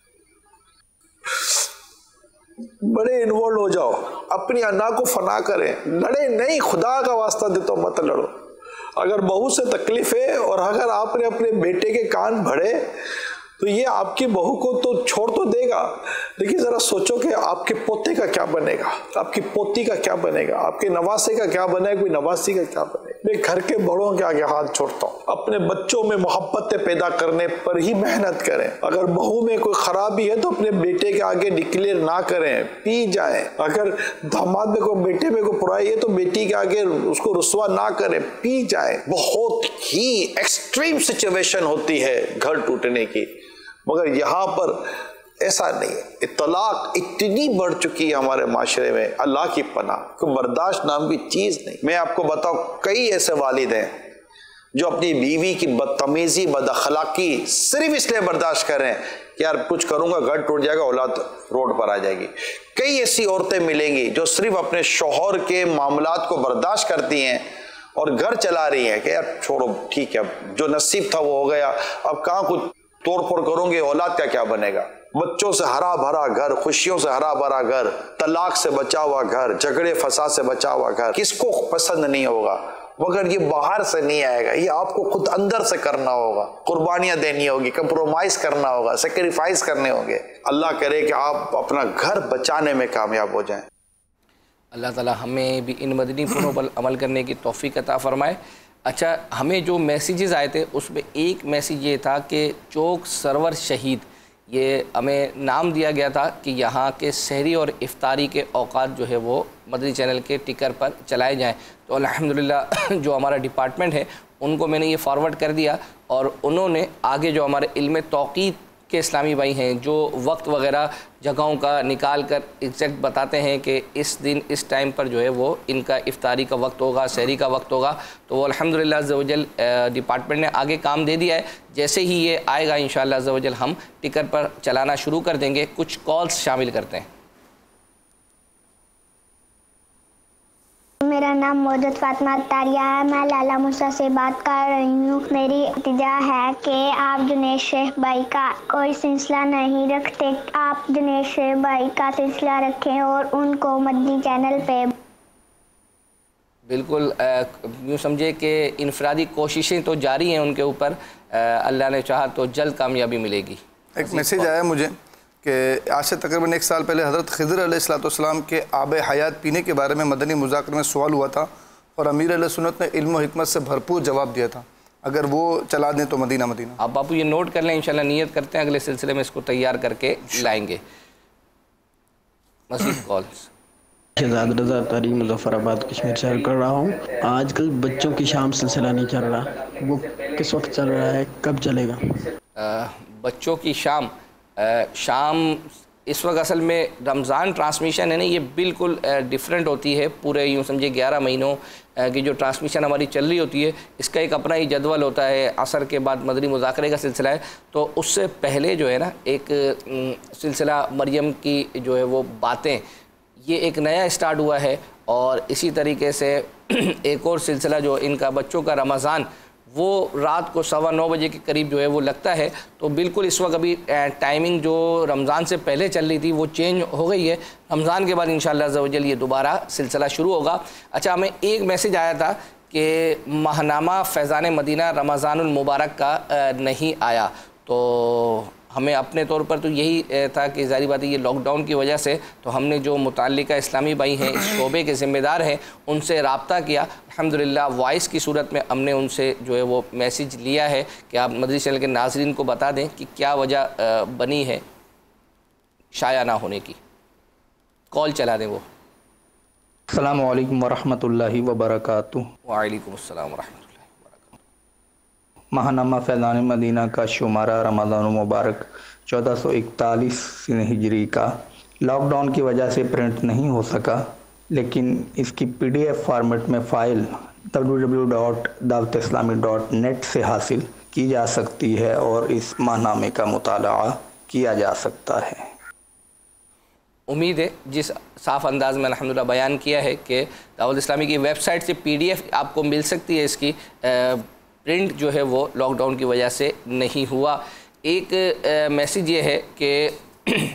बड़े इन्वॉल्व हो जाओ, अपनी अन्ना को फना करें, लड़े नहीं, खुदा का वास्ता दे तो मत लड़ो। अगर बहू से तकलीफ है और अगर आपने अपने बेटे के कान भरे तो ये आपकी बहू को तो छोड़ तो देगा, लेकिन जरा सोचो कि आपके पोते का क्या बनेगा, आपकी पोती का क्या बनेगा, आपके नवासे का क्या बनेगा, कोई नवासी का क्या बनेगा। मैं घर के बड़ों के आगे हाथ छोड़ता हूँ, अपने बच्चों में मोहब्बतें पैदा करने पर ही मेहनत करें। अगर बहू में कोई खराबी है तो अपने बेटे के आगे डिक्लेयर ना करें, पी जाएं। अगर दामाद में कोई बेटे में कोई बुराई है तो बेटी के आगे उसको रुस्वा ना करें, पी जाएं। बहुत ही एक्सट्रीम सिचुएशन होती है घर टूटने की, मगर यहाँ पर ऐसा नहीं है। तलाक इतनी बढ़ चुकी है हमारे माशरे में, अल्लाह की पनाह, कोई बर्दाश्त नाम की चीज़ नहीं। मैं आपको बताऊं, कई ऐसे वालिद हैं जो अपनी बीवी की बदतमीजी, बदअखलाकी सिर्फ इसलिए बर्दाश्त कर रहे हैं कि यार कुछ करूंगा घर टूट जाएगा, औलाद रोड पर आ जाएगी। कई ऐसी औरतें मिलेंगी जो सिर्फ अपने शौहर के मामलात को बर्दाश्त करती हैं और घर चला रही हैं कि यार छोड़ो, ठीक है, जो नसीब था वो हो गया, अब कहाँ कुछ तोड़ फोड़ करोगे, औलाद का क्या बनेगा? बच्चों से हरा भरा घर, खुशियों से हरा भरा घर, तलाक से बचा हुआ घर, झगड़े फसाद से बचा हुआ घर, किसको पसंद नहीं होगा? मगर ये बाहर से नहीं आएगा, ये आपको खुद अंदर से करना होगा, कुर्बानियां देनी होगी, कंप्रोमाइज करना होगा, सेक्रीफाइस करने होंगे। अल्लाह करे कि आप अपना घर बचाने में कामयाब हो जाएं। अल्लाह ताला हमें भी इन मदनी पुरों पर अमल करने की तौफीक अता फरमाए। अच्छा, हमें जो मैसेजेस आए थे उसमें एक मैसेज ये था कि चौक सरवर शहीद, ये हमें नाम दिया गया था कि यहाँ के सहरी और इफ्तारी के औकात जो है वो मदनी चैनल के टिकर पर चलाए जाएं। तो अल्हम्दुलिल्लाह जो हमारा डिपार्टमेंट है उनको मैंने ये फॉरवर्ड कर दिया और उन्होंने आगे जो हमारे इल्म तौक़ीत के इस्लामी भाई हैं जो वक्त वगैरह जगहों का निकाल कर एग्जैक्ट बताते हैं कि इस दिन इस टाइम पर जो है वो इनका इफ्तारी का वक्त होगा, सहरी का वक्त होगा, तो वो अल्हम्दुलिल्लाह अज़्ज़ वजल डिपार्टमेंट ने आगे काम दे दिया है। जैसे ही ये आएगा इंशाअल्लाह अज़्ज़ वजल हम टिकर पर चलाना शुरू कर देंगे। कुछ कॉल्स शामिल करते हैं। मेरा नाम मोहम्मद फातिमा तारिया है, मैं लाला मूसा से बात कर रही हूँ। मेरी इल्तिजा है कि आप जुनैद शेख भाई का कोई सिलसिला नहीं रखते, आप जुनैद शेख भाई का सिलसिला रखें और उनको मदनी चैनल पे बिल्कुल यूँ समझे कि इनफरादी कोशिशें तो जारी हैं उनके ऊपर, अल्लाह ने चाहा तो जल्द कामयाबी मिलेगी। एक मैसेज आया मुझे कि आज से तकरीबन एक साल पहले हज़रत खिज़र अलैहिस्सलाम के आब हयात पीने के बारे में मदनी मुज़ाकरे में सवाल हुआ था और अमीर अहले सुन्नत ने इल्म और हिकमत से भरपूर जवाब दिया था। अगर वो चला दें तो मदीना मदीना। आप बापू ये नोट कर लें, इंशाल्लाह नियत करते हैं अगले सिलसिले में इसको तैयार करके लाएंगे। मज़ीद कॉल्स। शहजाद रज़ा तारी मुज़फ़्फ़राबाद कश्मीर से कर रहा हूँ। आजकल बच्चों की शाम सिलसिला नहीं चल रहा, वो किस वक्त चल रहा है, कब चलेगा? आ, बच्चों की शाम आ, शाम इस वक्त असल में रमज़ान ट्रांसमिशन है ना, ये बिल्कुल डिफरेंट होती है। पूरे यूँ समझिए ग्यारह महीनों की जो ट्रांसमिशन हमारी चल रही होती है, इसका एक अपना ही जदवल होता है। असर के बाद मदनी मुज़ाकरे का सिलसिला है, तो उससे पहले जो है ना एक सिलसिला मरियम की जो है वो बातें, ये एक नया स्टार्ट हुआ है। और इसी तरीके से एक और सिलसिला जो इनका बच्चों का रमज़ान, वो रात को सवा नौ बजे के करीब जो है वो लगता है। तो बिल्कुल इस वक्त अभी टाइमिंग जो रमज़ान से पहले चल रही थी वो चेंज हो गई है। रमज़ान के बाद इंशाअल्लाह अज़्ज़ वजल ये दोबारा सिलसिला शुरू होगा। अच्छा, हमें एक मैसेज आया था कि माहनामा फैज़ान मदीना रमज़ानुल मुबारक का नहीं आया, तो हमें अपने तौर पर तो यही था कि ज़ाहिर बात है ये लॉकडाउन की वजह से, तो हमने जो मुताल्लिका इस्लामी भाई हैं, इस शोबे के ज़िम्मेदार हैं, उनसे रब्ता किया। अल्हम्दुलिल्लाह वॉइस की सूरत में हमने उनसे जो है वो मैसेज लिया है कि आप मदनी चैनल के नाज़रीन को बता दें कि क्या वजह बनी है शाया ना होने की। कॉल चला दें वो। अस्सलामु अलैकुम वरहमतुल्लाहि वबरकातुहू। वालेकुम अस्सलाम वरहमतुल्लाहि वबरकातुहू। महानामा फैज़ान मदीना का शुमारा रमज़ान मुबारक चौदह सौ इकतालीस हिजरी का लॉकडाउन की वजह से प्रिंट नहीं हो सका, लेकिन इसकी पीडीएफ फॉर्मेट में file W W W dot Dawat Islami dot net से हासिल की जा सकती है और इस माहनामे का मुताला किया जा सकता है। उम्मीद है जिस साफ़ अंदाज में अल्हम्दुलिल्लाह बयान किया है कि दावत इस्लामी की वेबसाइट से पीडीएफ आपको मिल सकती है, इसकी प्रिंट जो है वो लॉकडाउन की वजह से नहीं हुआ। एक मैसेज ये है कि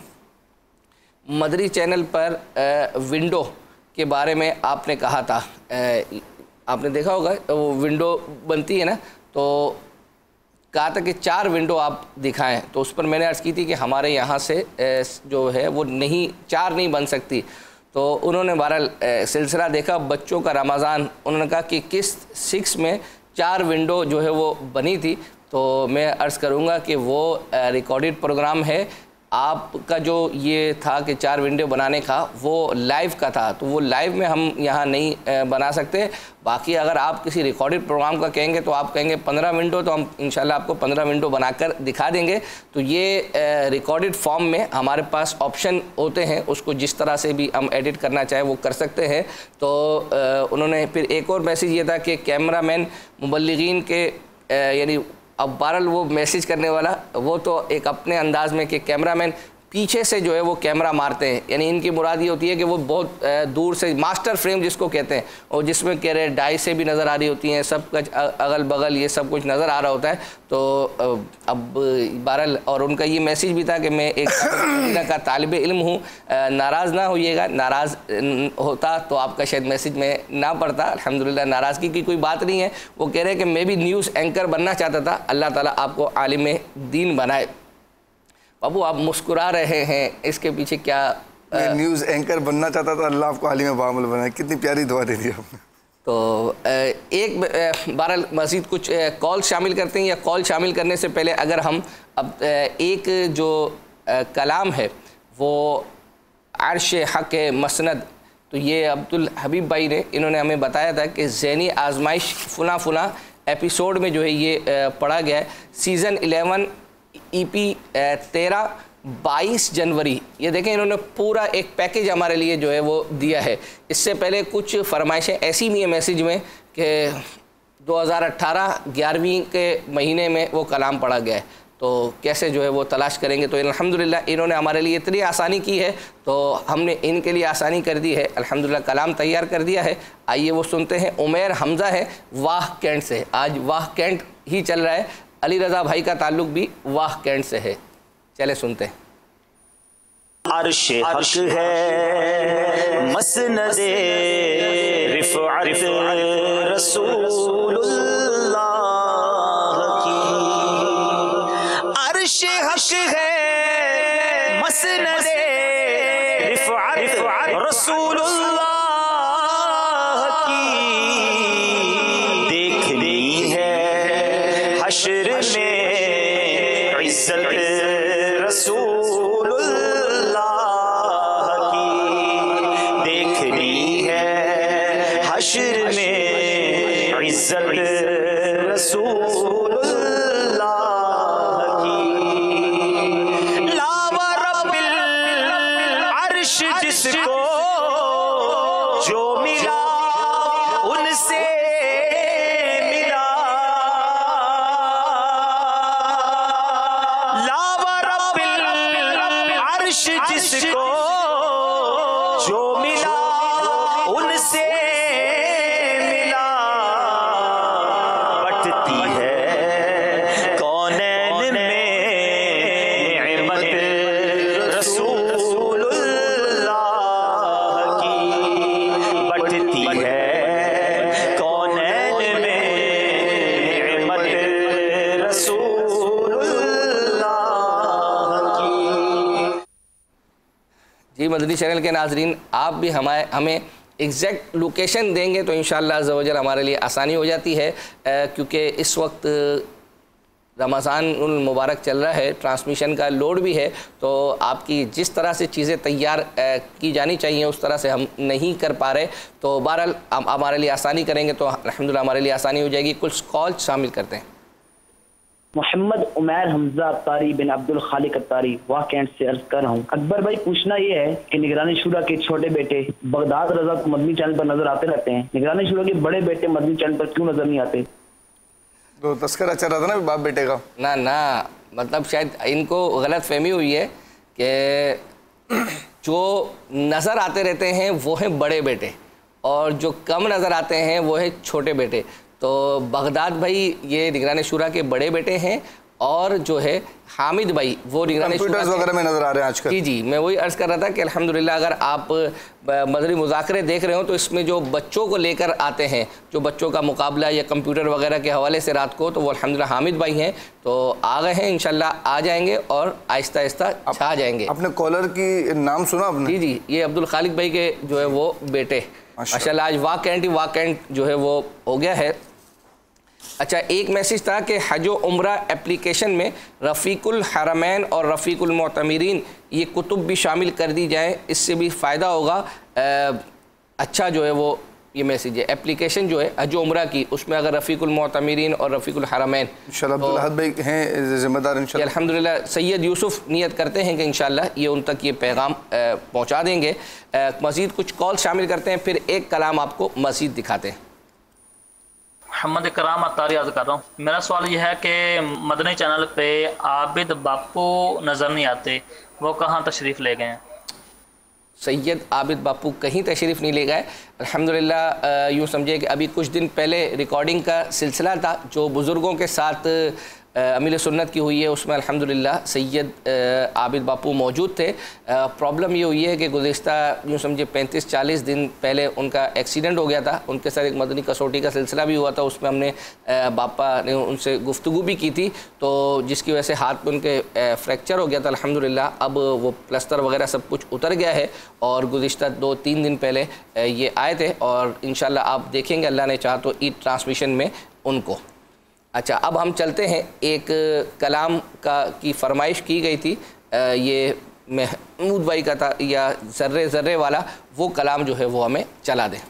मदरी चैनल पर आ, विंडो के बारे में आपने कहा था, आ, आपने देखा होगा वो विंडो बनती है ना, तो कहा था कि चार विंडो आप दिखाएं, तो उस पर मैंने अर्ज़ की थी कि हमारे यहाँ से जो है वो नहीं, चार नहीं बन सकती। तो उन्होंने बहरहाल सिलसिला देखा बच्चों का रमज़ान, उन्होंने कहा कि किस्त सिक्स में चार विंडो जो है वो बनी थी। तो मैं अर्ज़ करूँगा कि वो रिकॉर्डेड प्रोग्राम है, आपका जो ये था कि चार विंडो बनाने का वो लाइव का था, तो वो लाइव में हम यहाँ नहीं बना सकते। बाकी अगर आप किसी रिकॉर्डेड प्रोग्राम का कहेंगे तो आप कहेंगे पंद्रह विंडो, तो हम इंशाल्लाह आपको पंद्रह विंडो बनाकर दिखा देंगे। तो ये रिकॉर्डेड फॉर्म में हमारे पास ऑप्शन होते हैं, उसको जिस तरह से भी हम एडिट करना चाहें वो कर सकते हैं। तो उन्होंने फिर एक और मैसेज ये था कि कैमरामैन मुबल्लिगीन के यानी अब बहरहाल वो मैसेज करने वाला वो तो एक अपने अंदाज में कि कैमरामैन पीछे से जो है वो कैमरा मारते हैं, यानी इनकी मुराद ये होती है कि वो बहुत दूर से मास्टर फ्रेम जिसको कहते हैं, और जिसमें कह रहे डाई से भी नज़र आ रही होती हैं, सब कुछ अगल बगल ये सब कुछ नज़र आ रहा होता है। तो अब बहरहाल और उनका ये मैसेज भी था कि मैं एक का तालिब इल्म हूँ, नाराज़ ना होइएगा, नाराज़ होता तो आपका शायद मैसेज में ना पढ़ता। अल्हम्दुलिल्लाह नाराज़गी की कोई बात नहीं है। वो कह रहे हैं कि मैं भी न्यूज़ एंकर बनना चाहता था, अल्लाह ताला आपको आलिम दीन बनाए। बाबू आप मुस्कुरा रहे हैं, इसके पीछे क्या? मैं न्यूज़ एंकर बनना चाहता था, अल्लाह आपको आलिम बामुल बनाए। कितनी प्यारी दुआ दे दी आपने। तो एक बहरहाल मज़ीद कुछ कॉल शामिल करते हैं, या कॉल शामिल करने से पहले अगर हम अब एक जो कलाम है वो अर्श हक मसनद, तो ये अब्दुल हबीब भाई ने इन्होंने हमें बताया था कि ज़हनी आजमाइश फुना फुना एपिसोड में जो है ये पढ़ा गया है। सीज़न इलेवन ई पी तेरह बाईस जनवरी, ये देखें इन्होंने पूरा एक पैकेज हमारे लिए जो है वो दिया है। इससे पहले कुछ फरमाइशें ऐसी भी हैं मैसेज में कि दो हज़ार अठारह ग्यारहवीं के महीने में वो कलाम पढ़ा गया है, तो कैसे जो है वो तलाश करेंगे। तो अल्हम्दुलिल्लाह इन्होंने हमारे लिए इतनी आसानी की है, तो हमने इनके लिए आसानी कर दी है। अल्हम्दुलिल्लाह कलाम तैयार कर दिया है, आइए वो सुनते हैं। उमैर हमज़ा है वाह कैंट से, आज वाह कैंट ही चल रहा है, अली रज़ा भाई का ताल्लुक भी वाह कैंट से है। चले सुनते हैं। अर्श हक है मसनदे रिफ़अत रसूलुल्लाह की, अर्श हक है मसनदे रिफ़अत रसूलुल्लाह की, देखनी है हश्र में इज्जत रसूलुल्लाह की, देखनी है हश्र में इज्जत रसूलुल्लाह की। लावा रब्बिल अर्श जिसको जो मिला उनसे मिला, लावा रब्बिल अर्श जिसको जो मिला उनसे मिला, बटती है कौनैन में निअमत रसूलुल्लाह की, बटती है कौनैन में निअमत रसूलुल्लाह की। जी मदनी चैनल के नाजरीन, आप भी हमारे हमें एग्जैक्ट लोकेशन देंगे तो इंशाअल्लाह अज़्ज़ व जल हमारे लिए आसानी हो जाती है, क्योंकि इस वक्त रमज़ान उल मुबारक चल रहा है, ट्रांसमिशन का लोड भी है, तो आपकी जिस तरह से चीज़ें तैयार की जानी चाहिए उस तरह से हम नहीं कर पा रहे, तो बहरहाल हम हमारे लिए आसानी करेंगे तो अल्हम्दुलिल्लाह हमारे लिए आसानी हो जाएगी। कुछ कॉल शामिल करते हैं। मोहम्मद उमैर हमजा अत्तारी बिन अब्दुल खालिक अत्तारी वाह कैंट से अर्ज कर रहा हूँ। अकबर भाई पूछना ये है कि निगरानी शुरा के छोटे बेटे बगदाद रजा मदनी चैनल पर नजर आते रहते हैं, निगरानी शुरा के बड़े बेटे मदनी चैनल पर क्यों नजर नहीं आते? तो तस्करा चल रहा था ना बाप बेटे का। ना ना मतलब शायद इनको गलत फहमी हुई है कि जो नज़र आते रहते हैं वो हैं बड़े बेटे और जो कम नज़र आते हैं वो है छोटे बेटे। तो बगदाद भाई ये निगरानी शुरा के बड़े बेटे हैं और जो है हामिद भाई वो निगरानी शुरा वगैरह में नजर आ रहे हैं आजकल। जी जी मैं वही अर्ज़ कर रहा था कि अल्हम्दुलिल्लाह अगर आप मदनी मुज़ाकरे देख रहे हो तो इसमें जो बच्चों को लेकर आते हैं, जो बच्चों का मुकाबला या कंप्यूटर वगैरह के हवाले से रात को, तो वो अल्हम्दुलिल्लाह हामिद भाई हैं, तो आ गए हैं, इंशाल्लाह आ जाएंगे और आहिस्ता आहिस्ता छा जाएंगे। अपने कॉलर की नाम सुना आपने? जी जी ये अब्दुल खालिक भाई के जो है वो बेटे माशाल्लाह आज वाह कैंट ही वाह कैंट जो है वो हो गया है। अच्छा एक मैसेज था कि हज उम्रा एप्लीकेशन में रफ़ीकुल हरमैन और रफ़ीकुल मोतमिरीन ये कुतुब भी शामिल कर दी जाए, इससे भी फ़ायदा होगा। आ, अच्छा जो है वो ये मैसेज है एप्लीकेशन जो है हज उम्रा की, उसमें अगर रफ़ीकुल मोतमिरीन और रफ़ीकुल हरमैन इंशाल्लाह अब्दुल अहद भाई हैं ज़िम्मेदार इंशाल्लाह। अल्हम्दुलिल्लाह सैयद यूसुफ नियत करते हैं कि इंशाल्लाह ये उन तक ये पैगाम पहुँचा देंगे। मज़ीद कुछ कॉल शामिल करते हैं, फिर एक कलाम आपको मज़ीद दिखाते हैं। मोहम्मद कराम अत्तारी अर्ज़ कर रहा हूँ। मेरा सवाल यह है कि मदनी चैनल पे आबिद बापू नज़र नहीं आते, वो कहाँ तशरीफ़ ले गए हैं? सैयद आबिद बापू कहीं तशरीफ़ नहीं ले गए। अल्हम्दुलिल्लाह यूँ समझिए कि अभी कुछ दिन पहले रिकॉर्डिंग का सिलसिला था जो बुज़ुर्गों के साथ अमील सुन्नत की हुई है, उसमें अल्हम्दुलिल्लाह सैयद आबिद बापू मौजूद थे। प्रॉब्लम ये हुई है कि गुज़िश्ता यूँ समझिए पैंतीस चालीस दिन पहले उनका एक्सीडेंट हो गया था, उनके साथ एक मदनी कसौटी का सिलसिला भी हुआ था, उसमें हमने बापा ने उनसे गुफ्तगू भी की थी, तो जिसकी वजह से हाथ में उनके फ्रैक्चर हो गया था। अल्हम्दुलिल्लाह अब वो प्लस्तर वगैरह सब कुछ उतर गया है और गुज़िश्ता दो तीन दिन पहले ये आए थे और इंशाल्लाह आप देखेंगे अल्लाह ने चाहा तो ईद ट्रांसमिशन में उनको। अच्छा अब हम चलते हैं, एक कलाम का की फरमाइश की गई थी, ये महमूद भाई का था या ज़र्रे ज़र्रे वाला, वो कलाम जो है वो हमें चला दें।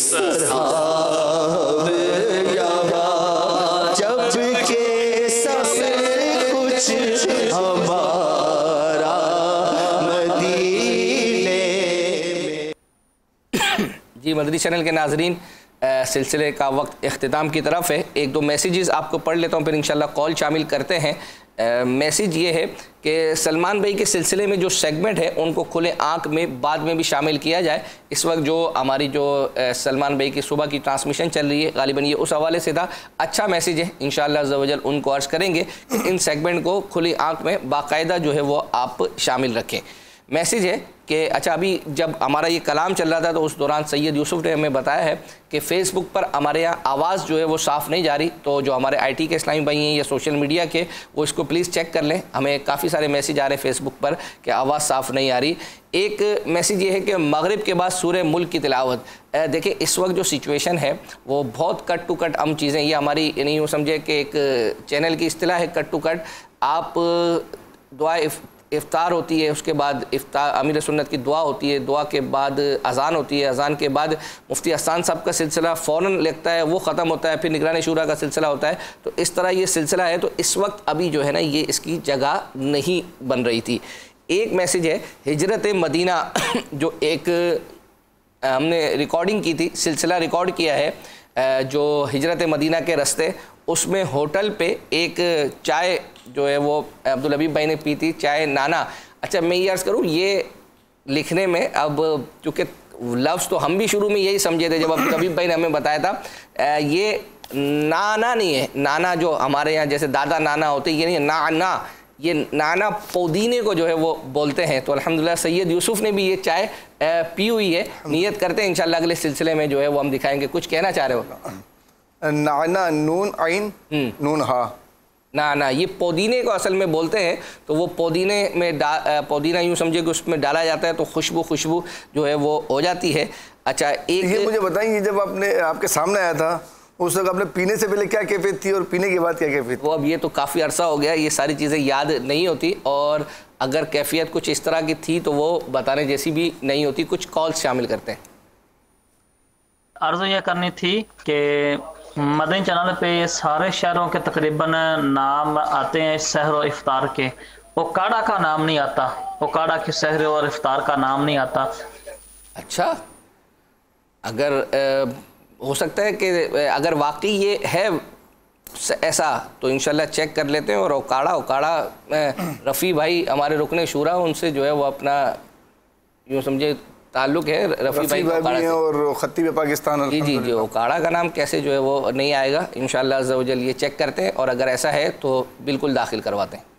सहाब यहाँ जब के सब कुछ हमारा मदीने में। जी मदनी चैनल के नाजरीन, सिलसिले का वक्त अख्तिताम की तरफ है। एक दो मैसेजेस आपको पढ़ लेता हूँ, फिर इंशाल्लाह कॉल शामिल करते हैं। मैसेज ये है कि सलमान भाई के सिलसिले में जो सेगमेंट है उनको खुले आँख में बाद में भी शामिल किया जाए। इस वक्त जो हमारी जो सलमान भाई की सुबह की ट्रांसमिशन चल रही है, गालिबन ये उस हवाले से था। अच्छा मैसेज है, इंशाअल्लाह अज़्ज़ व जल उनको अर्ज़ करेंगे कि इन सेगमेंट को खुली आँख में बाकायदा जो है वो आप शामिल रखें। मैसेज है कि अच्छा, अभी जब हमारा ये कलाम चल रहा था तो उस दौरान सैयद यूसुफ ने हमें बताया है कि फ़ेसबुक पर हमारे यहाँ आवाज़ जो है वो साफ़ नहीं जा रही। तो जो हमारे आईटी के इस्लामी भाई हैं या सोशल मीडिया के, वो इसको प्लीज़ चेक कर लें। हमें काफ़ी सारे मैसेज आ रहे हैं फ़ेसबुक पर कि आवाज़ साफ़ नहीं आ रही। एक मैसेज ये है कि मगरिब के बाद सूरह मुल्क की तिलावत। देखिए इस वक्त जो सिचुएशन है वो बहुत कट टू कट अम चीज़ें, ये हमारी नहीं यूँ समझे कि एक चैनल की इस्तिलाह है कट टू कट। आप दुआ इफ्तार होती है, उसके बाद इफ्तार अमीर सुन्नत की दुआ होती है, दुआ के बाद अज़ान होती है, अज़ान के बाद मुफ्ती अहसान साहब का सिलसिला फ़ौरन लगता है, वो ख़त्म होता है, फिर निगरान शूरा का सिलसिला होता है। तो इस तरह ये सिलसिला है। तो इस वक्त अभी जो है ना ये इसकी जगह नहीं बन रही थी। एक मैसेज है हिजरत मदीना, जो एक हमने रिकॉर्डिंग की थी, सिलसिला रिकॉर्ड किया है जो हिजरत मदीना के रास्ते, उसमें होटल पे एक चाय जो है वो अब्दुल हबीब भाई ने पी थी, चाय नाना। अच्छा मैं ये अर्ज़ करूँ, ये लिखने में अब चूँकि लफ्ज़ तो हम भी शुरू में यही समझे थे जब अब्दुल हबीब भाई ने हमें बताया था, ये नाना नहीं है। नाना जो हमारे यहाँ जैसे दादा नाना होते, ये नहीं है नाना, ये नाना पुदीने को जो है वो बोलते हैं। तो अल्हम्दुलिल्लाह सैयद यूसुफ ने भी ये चाय पी हुई है। नियत करते हैं इंशाल्लाह अगले सिलसिले में जो है वो हम दिखाएंगे। कुछ कहना चाह रहे हो? नाना नून आइन नून हा, ना ना ये पुदीने को असल में बोलते हैं। तो वो पुदीने में डा पुदीना यूँ समझे कि उसमें डाला जाता है तो खुशबू खुशबू जो है वो हो जाती है। अच्छा एक ये मुझे बताएंगे, जब आपने आपके सामने आया था उस वक्त आपने पीने से पहले क्या कैफियत थी और पीने के बाद क्या कैफियत? वो अब ये तो काफ़ी अरसा हो गया, ये सारी चीज़ें याद नहीं होती, और अगर कैफियत कुछ इस तरह की थी तो वो बताने जैसी भी नहीं होती। कुछ कॉल्स शामिल करते हैं। अर्ज़ यह करनी थी कि मदनी चैनल पे सारे शहरों के तकरीबन नाम आते हैं सहर और इफ्तार के, ओकाड़ा का नाम नहीं आता, ओकाड़ा के सहर और इफ्तार का नाम नहीं आता। अच्छा, अगर आ, हो सकता है कि अगर वाकई ये है ऐसा तो इंशाल्लाह चेक कर लेते हैं। और ओकाड़ा ओकाड़ा रफ़ी भाई हमारे रुकने शूरा, उनसे जो है वो अपना यूँ समझे ताल्लुक़ है। रफ़ी भाई भी और खतीब पाकिस्तान। जी जी जी ओकाड़ा का नाम कैसे जो है वो नहीं आएगा, इंशाल्लाह अज़्ज़ व जल ये चेक करते हैं, और अगर ऐसा है तो बिल्कुल दाखिल करवाते हैं।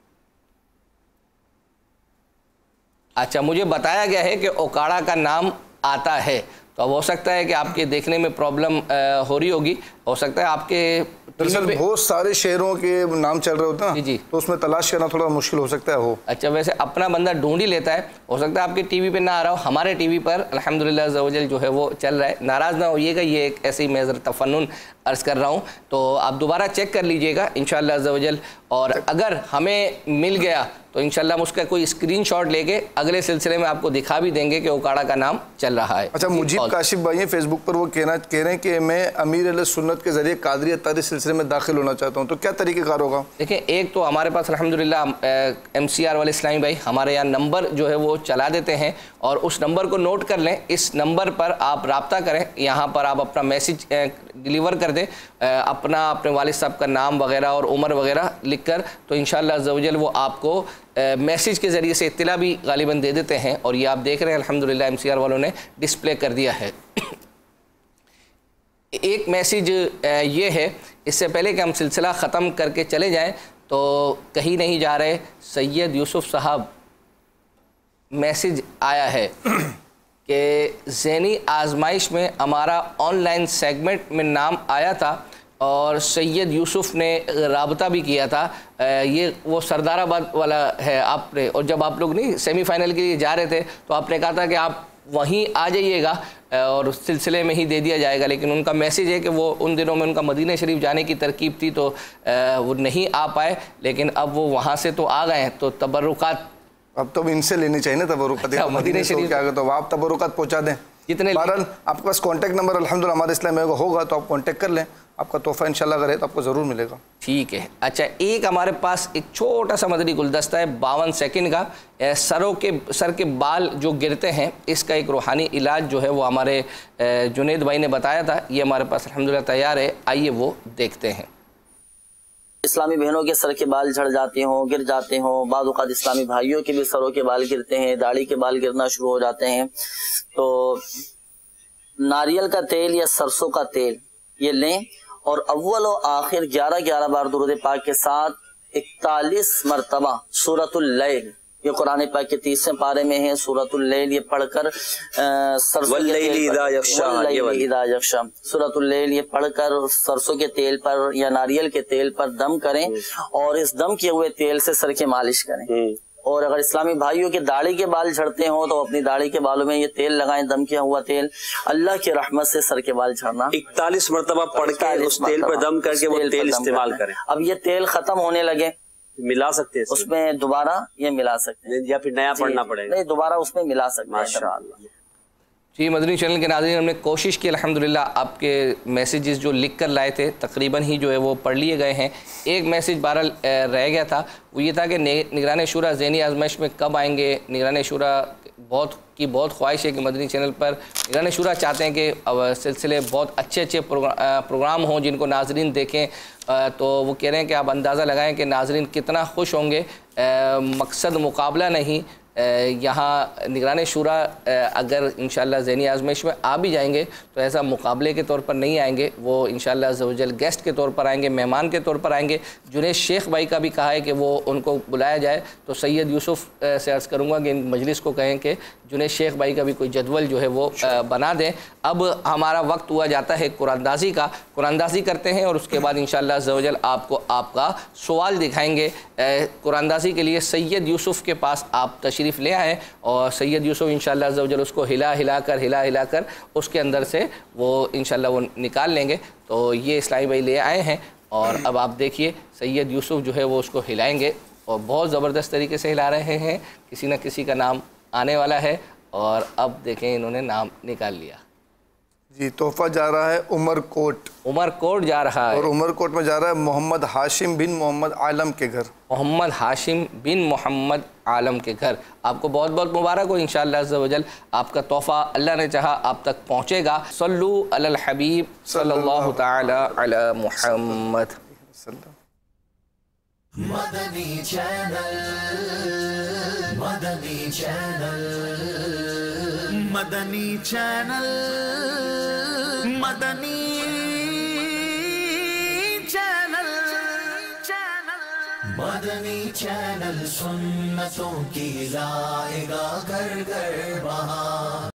अच्छा मुझे बताया गया है कि ओकाड़ा का नाम आता है, तो अब हो सकता है कि आपके देखने में प्रॉब्लम हो रही होगी, हो सकता है आपके दरअसल बहुत सारे शहरों के नाम चल रहे होते हैं जी जी, तो उसमें तलाश करना थोड़ा मुश्किल हो सकता है हो। अच्छा वैसे अपना बंदा ढूंढ ही लेता है, हो सकता है आपके टीवी पे ना आ रहा हो, हमारे टीवी पर अल्हम्दुलिल्लाह अज़्ज़ व जल जो है वो चल रहा है। नाराज़ ना होइएगा, ये एक ऐसी मैं ज़रा तफन्नुन अर्ज़ कर रहा हूँ, तो आप दोबारा चेक कर लीजिएगा इंशाअल्लाह अज़्ज़ व जल। और अगर हमें मिल गया तो इंशाल्लाह हम उसका कोई स्क्रीनशॉट लेके अगले सिलसिले में आपको दिखा भी देंगे कि ओकाड़ा का नाम चल रहा है। अच्छा मुजीब काशिफ भाई हैं फेसबुक पर, वो कहना कह रहे हैं कि मैं अमीर अहले सुन्नत के ज़रिए कादरी अत्तारी सिलसिले में दाखिल होना चाहता हूँ, तो क्या तरीक़ेकार होगा? देखिए एक तो हमारे पास अल्हम्दुलिल्लाह एम सी आर वाले इस्लामी भाई हमारे यहाँ नंबर जो है वो चला देते हैं, और उस नंबर को नोट कर लें। इस नंबर पर आप रब्ता करें, यहाँ पर आप अपना मैसेज डिलीवर कर दें, अपना अपने वालिद साहब का नाम वगैरह और उम्र वगैरह लिख कर, तो इंशाअल्लाह अज़्ज़ व जल वो आपको मैसेज के ज़रिए से इत्तला भी गालिबन दे देते हैं। और ये आप देख रहे हैं अल्हम्दुलिल्लाह एम सी आर वालों ने डिस्प्ले कर दिया है। एक मैसेज ये है, इससे पहले कि हम सिलसिला ख़त्म करके चले जाएं, तो कहीं नहीं जा रहे सैयद यूसुफ साहब, मैसेज आया है कि ज़हनी आजमाइश में हमारा ऑनलाइन सेगमेंट में नाम आया था और सैयद यूसुफ ने राबता भी किया था। ये वो सरदाराबाद वाला है आपने, और जब आप लोग नहीं सेमीफाइनल के लिए जा रहे थे तो आपने कहा था कि आप वहीं आ जाइएगा और उस सिलसिले में ही दे दिया जाएगा, लेकिन उनका मैसेज है कि वो उन दिनों में उनका मदीना शरीफ जाने की तरकीब थी तो वो नहीं आ पाए, लेकिन अब वो वहाँ से तो आ गए हैं। तो तबर्रुकात अब तो इनसे लेनी चाहिए ना तबरुकत, मदीना शरीफ क्या तो आप तबरुकत पहुंचा दें। जितने बहरहाल आपके पास कॉन्टैक्ट नंबर अल्हम्दुलिल्लाह हमारे इस्लामिया का होगा तो आप कॉन्टैक्ट कर लें, आपका तोहफ़ा इंशाल्लाह अगर है तो आपको ज़रूर मिलेगा। ठीक है। अच्छा, एक हमारे पास एक छोटा सा मदनी गुलदस्ता है बावन सेकंड का, ए, सरों के सर के बाल जो गिरते हैं इसका एक रूहानी इलाज जो है वो हमारे जुनेद भाई ने बताया था, ये हमारे पास अल्हम्दुलिल्लाह तैयार है, आइए वो देखते हैं। इस्लामी बहनों के सर के बाल झड़ जाते हों, गिर जाते हों, बाद औक़ात इस्लामी भाइयों के भी सरों के बाल गिरते हैं, दाढ़ी के बाल गिरना शुरू हो जाते हैं, तो नारियल का तेल या सरसों का तेल ये लें और अव्वल और आखिर ग्यारह ग्यारह बार दुरूद पाक के साथ इकतालीस मरतबा सूरतुल लैल, ये कुरान पाक के तीसवें पारे में है, सूरतुल लैल ये पढ़कर सरसों सूरतुल लैल ये पढ़कर सरसों के तेल पर या नारियल के तेल पर दम करें और इस दम किए हुए तेल से सर की मालिश करें। और अगर इस्लामी भाइयों के दाढ़ी के बाल झड़ते हों तो अपनी दाढ़ी के बालों में ये तेल लगाएं, दम किया हुआ तेल, अल्लाह की रहमत से सर के बाल झड़ना इकतालीस मरतबा पढ़ के उस तेल पर दम करके वो तेल इस्तेमाल करें। अब ये तेल खत्म होने लगे मिला सकते हैं उसमें दोबारा ये मिला सकते हैं या फिर नया पढ़ना पड़ेगा? नहीं, दोबारा उसमें मिला सकते हैं माशाअल्लाह। जी, मदनी चैनल के नाज़रीन, हमने कोशिश की अल्हम्दुलिल्लाह आपके मैसेजेस जो लिख कर लाए थे तकरीबन ही जो है वो पढ़ लिए गए हैं। एक मैसेज बहरहाल रह गया था, वो ये था कि निगरान शुरा ज़हनी आजमाइश में कब आएंगे। निगरान शुरा बहुत की बहुत ख्वाहिश है कि मदनी चैनल पर निगरान शुरा चाहते हैं कि सिलसिले बहुत अच्छे अच्छे प्रोग्राम हों जिनको नाजरीन देखें, तो वो कह रहे हैं कि आप अंदाज़ा लगाएं कि नाजरीन कितना खुश होंगे। मकसद मुकाबला नहीं, यहाँ निगरान शुरा अगर इंशाअल्लाह ज़हनी आजमाइश में आ भी जाएंगे तो ऐसा मुकाबले के तौर पर नहीं आएंगे, वो इंशाअल्लाह अज़्ज़वजल गेस्ट के तौर पर आएंगे, मेहमान के तौर पर आएंगे। जुनैद शेख भाई का भी कहा है कि वो उनको बुलाया जाए, तो सैयद यूसुफ से अर्ज़ करूँगा कि इन मजलिस को कहें कि जुनैद शेख भाई का भी कोई जदवल जो है वो बना दें। अब हमारा वक्त हुआ जाता है कुरानदाज़ी का, कुरानदाज़ी करते हैं और उसके बाद इंशाअल्लाह अज़्ज़वजल आपको आपका सवाल दिखाएँगे। कुरानदाज़ी के लिए सैयद यूसुफ के पास आप तशरीफ़ ले आए और सैयद यूसुफ इंशाअल्लाह अज़्ज़वजल उसको हिला हिला कर हिला हिला कर उसके अंदर से वो इंशाअल्लाह वो निकाल लेंगे। तो ये इस्लामी भाई ले आए हैं और अब आप देखिए सैयद यूसुफ जो है वो उसको हिलाएंगे और बहुत ज़बरदस्त तरीके से हिला रहे हैं, किसी न किसी का नाम आने वाला है और अब देखें इन्होंने नाम निकाल लिया। जी, तोहफ़ा जा रहा है उमरकोट। उमरकोट जा रहा है और उमरकोट में जा रहा है मोहम्मद हाशिम बिन मोहम्मद आलम के घर। मोहम्मद हाशिम बिन मोहम्मद आलम के घर। आपको बहुत बहुत मुबारक हो, इंशाअल्लाह अज़्ज़वजल आपका तोहफ़ा अल्लाह ने चाहा आप तक पहुँचेगा। सल्लु अलल हबीब सल्लल्लाहु तआला अला Muhammad. Madani Channel, Madani Channel, Madani Channel, Madani Channel, Madani Channel सुन्नतों की लाएगा घर घर बहार।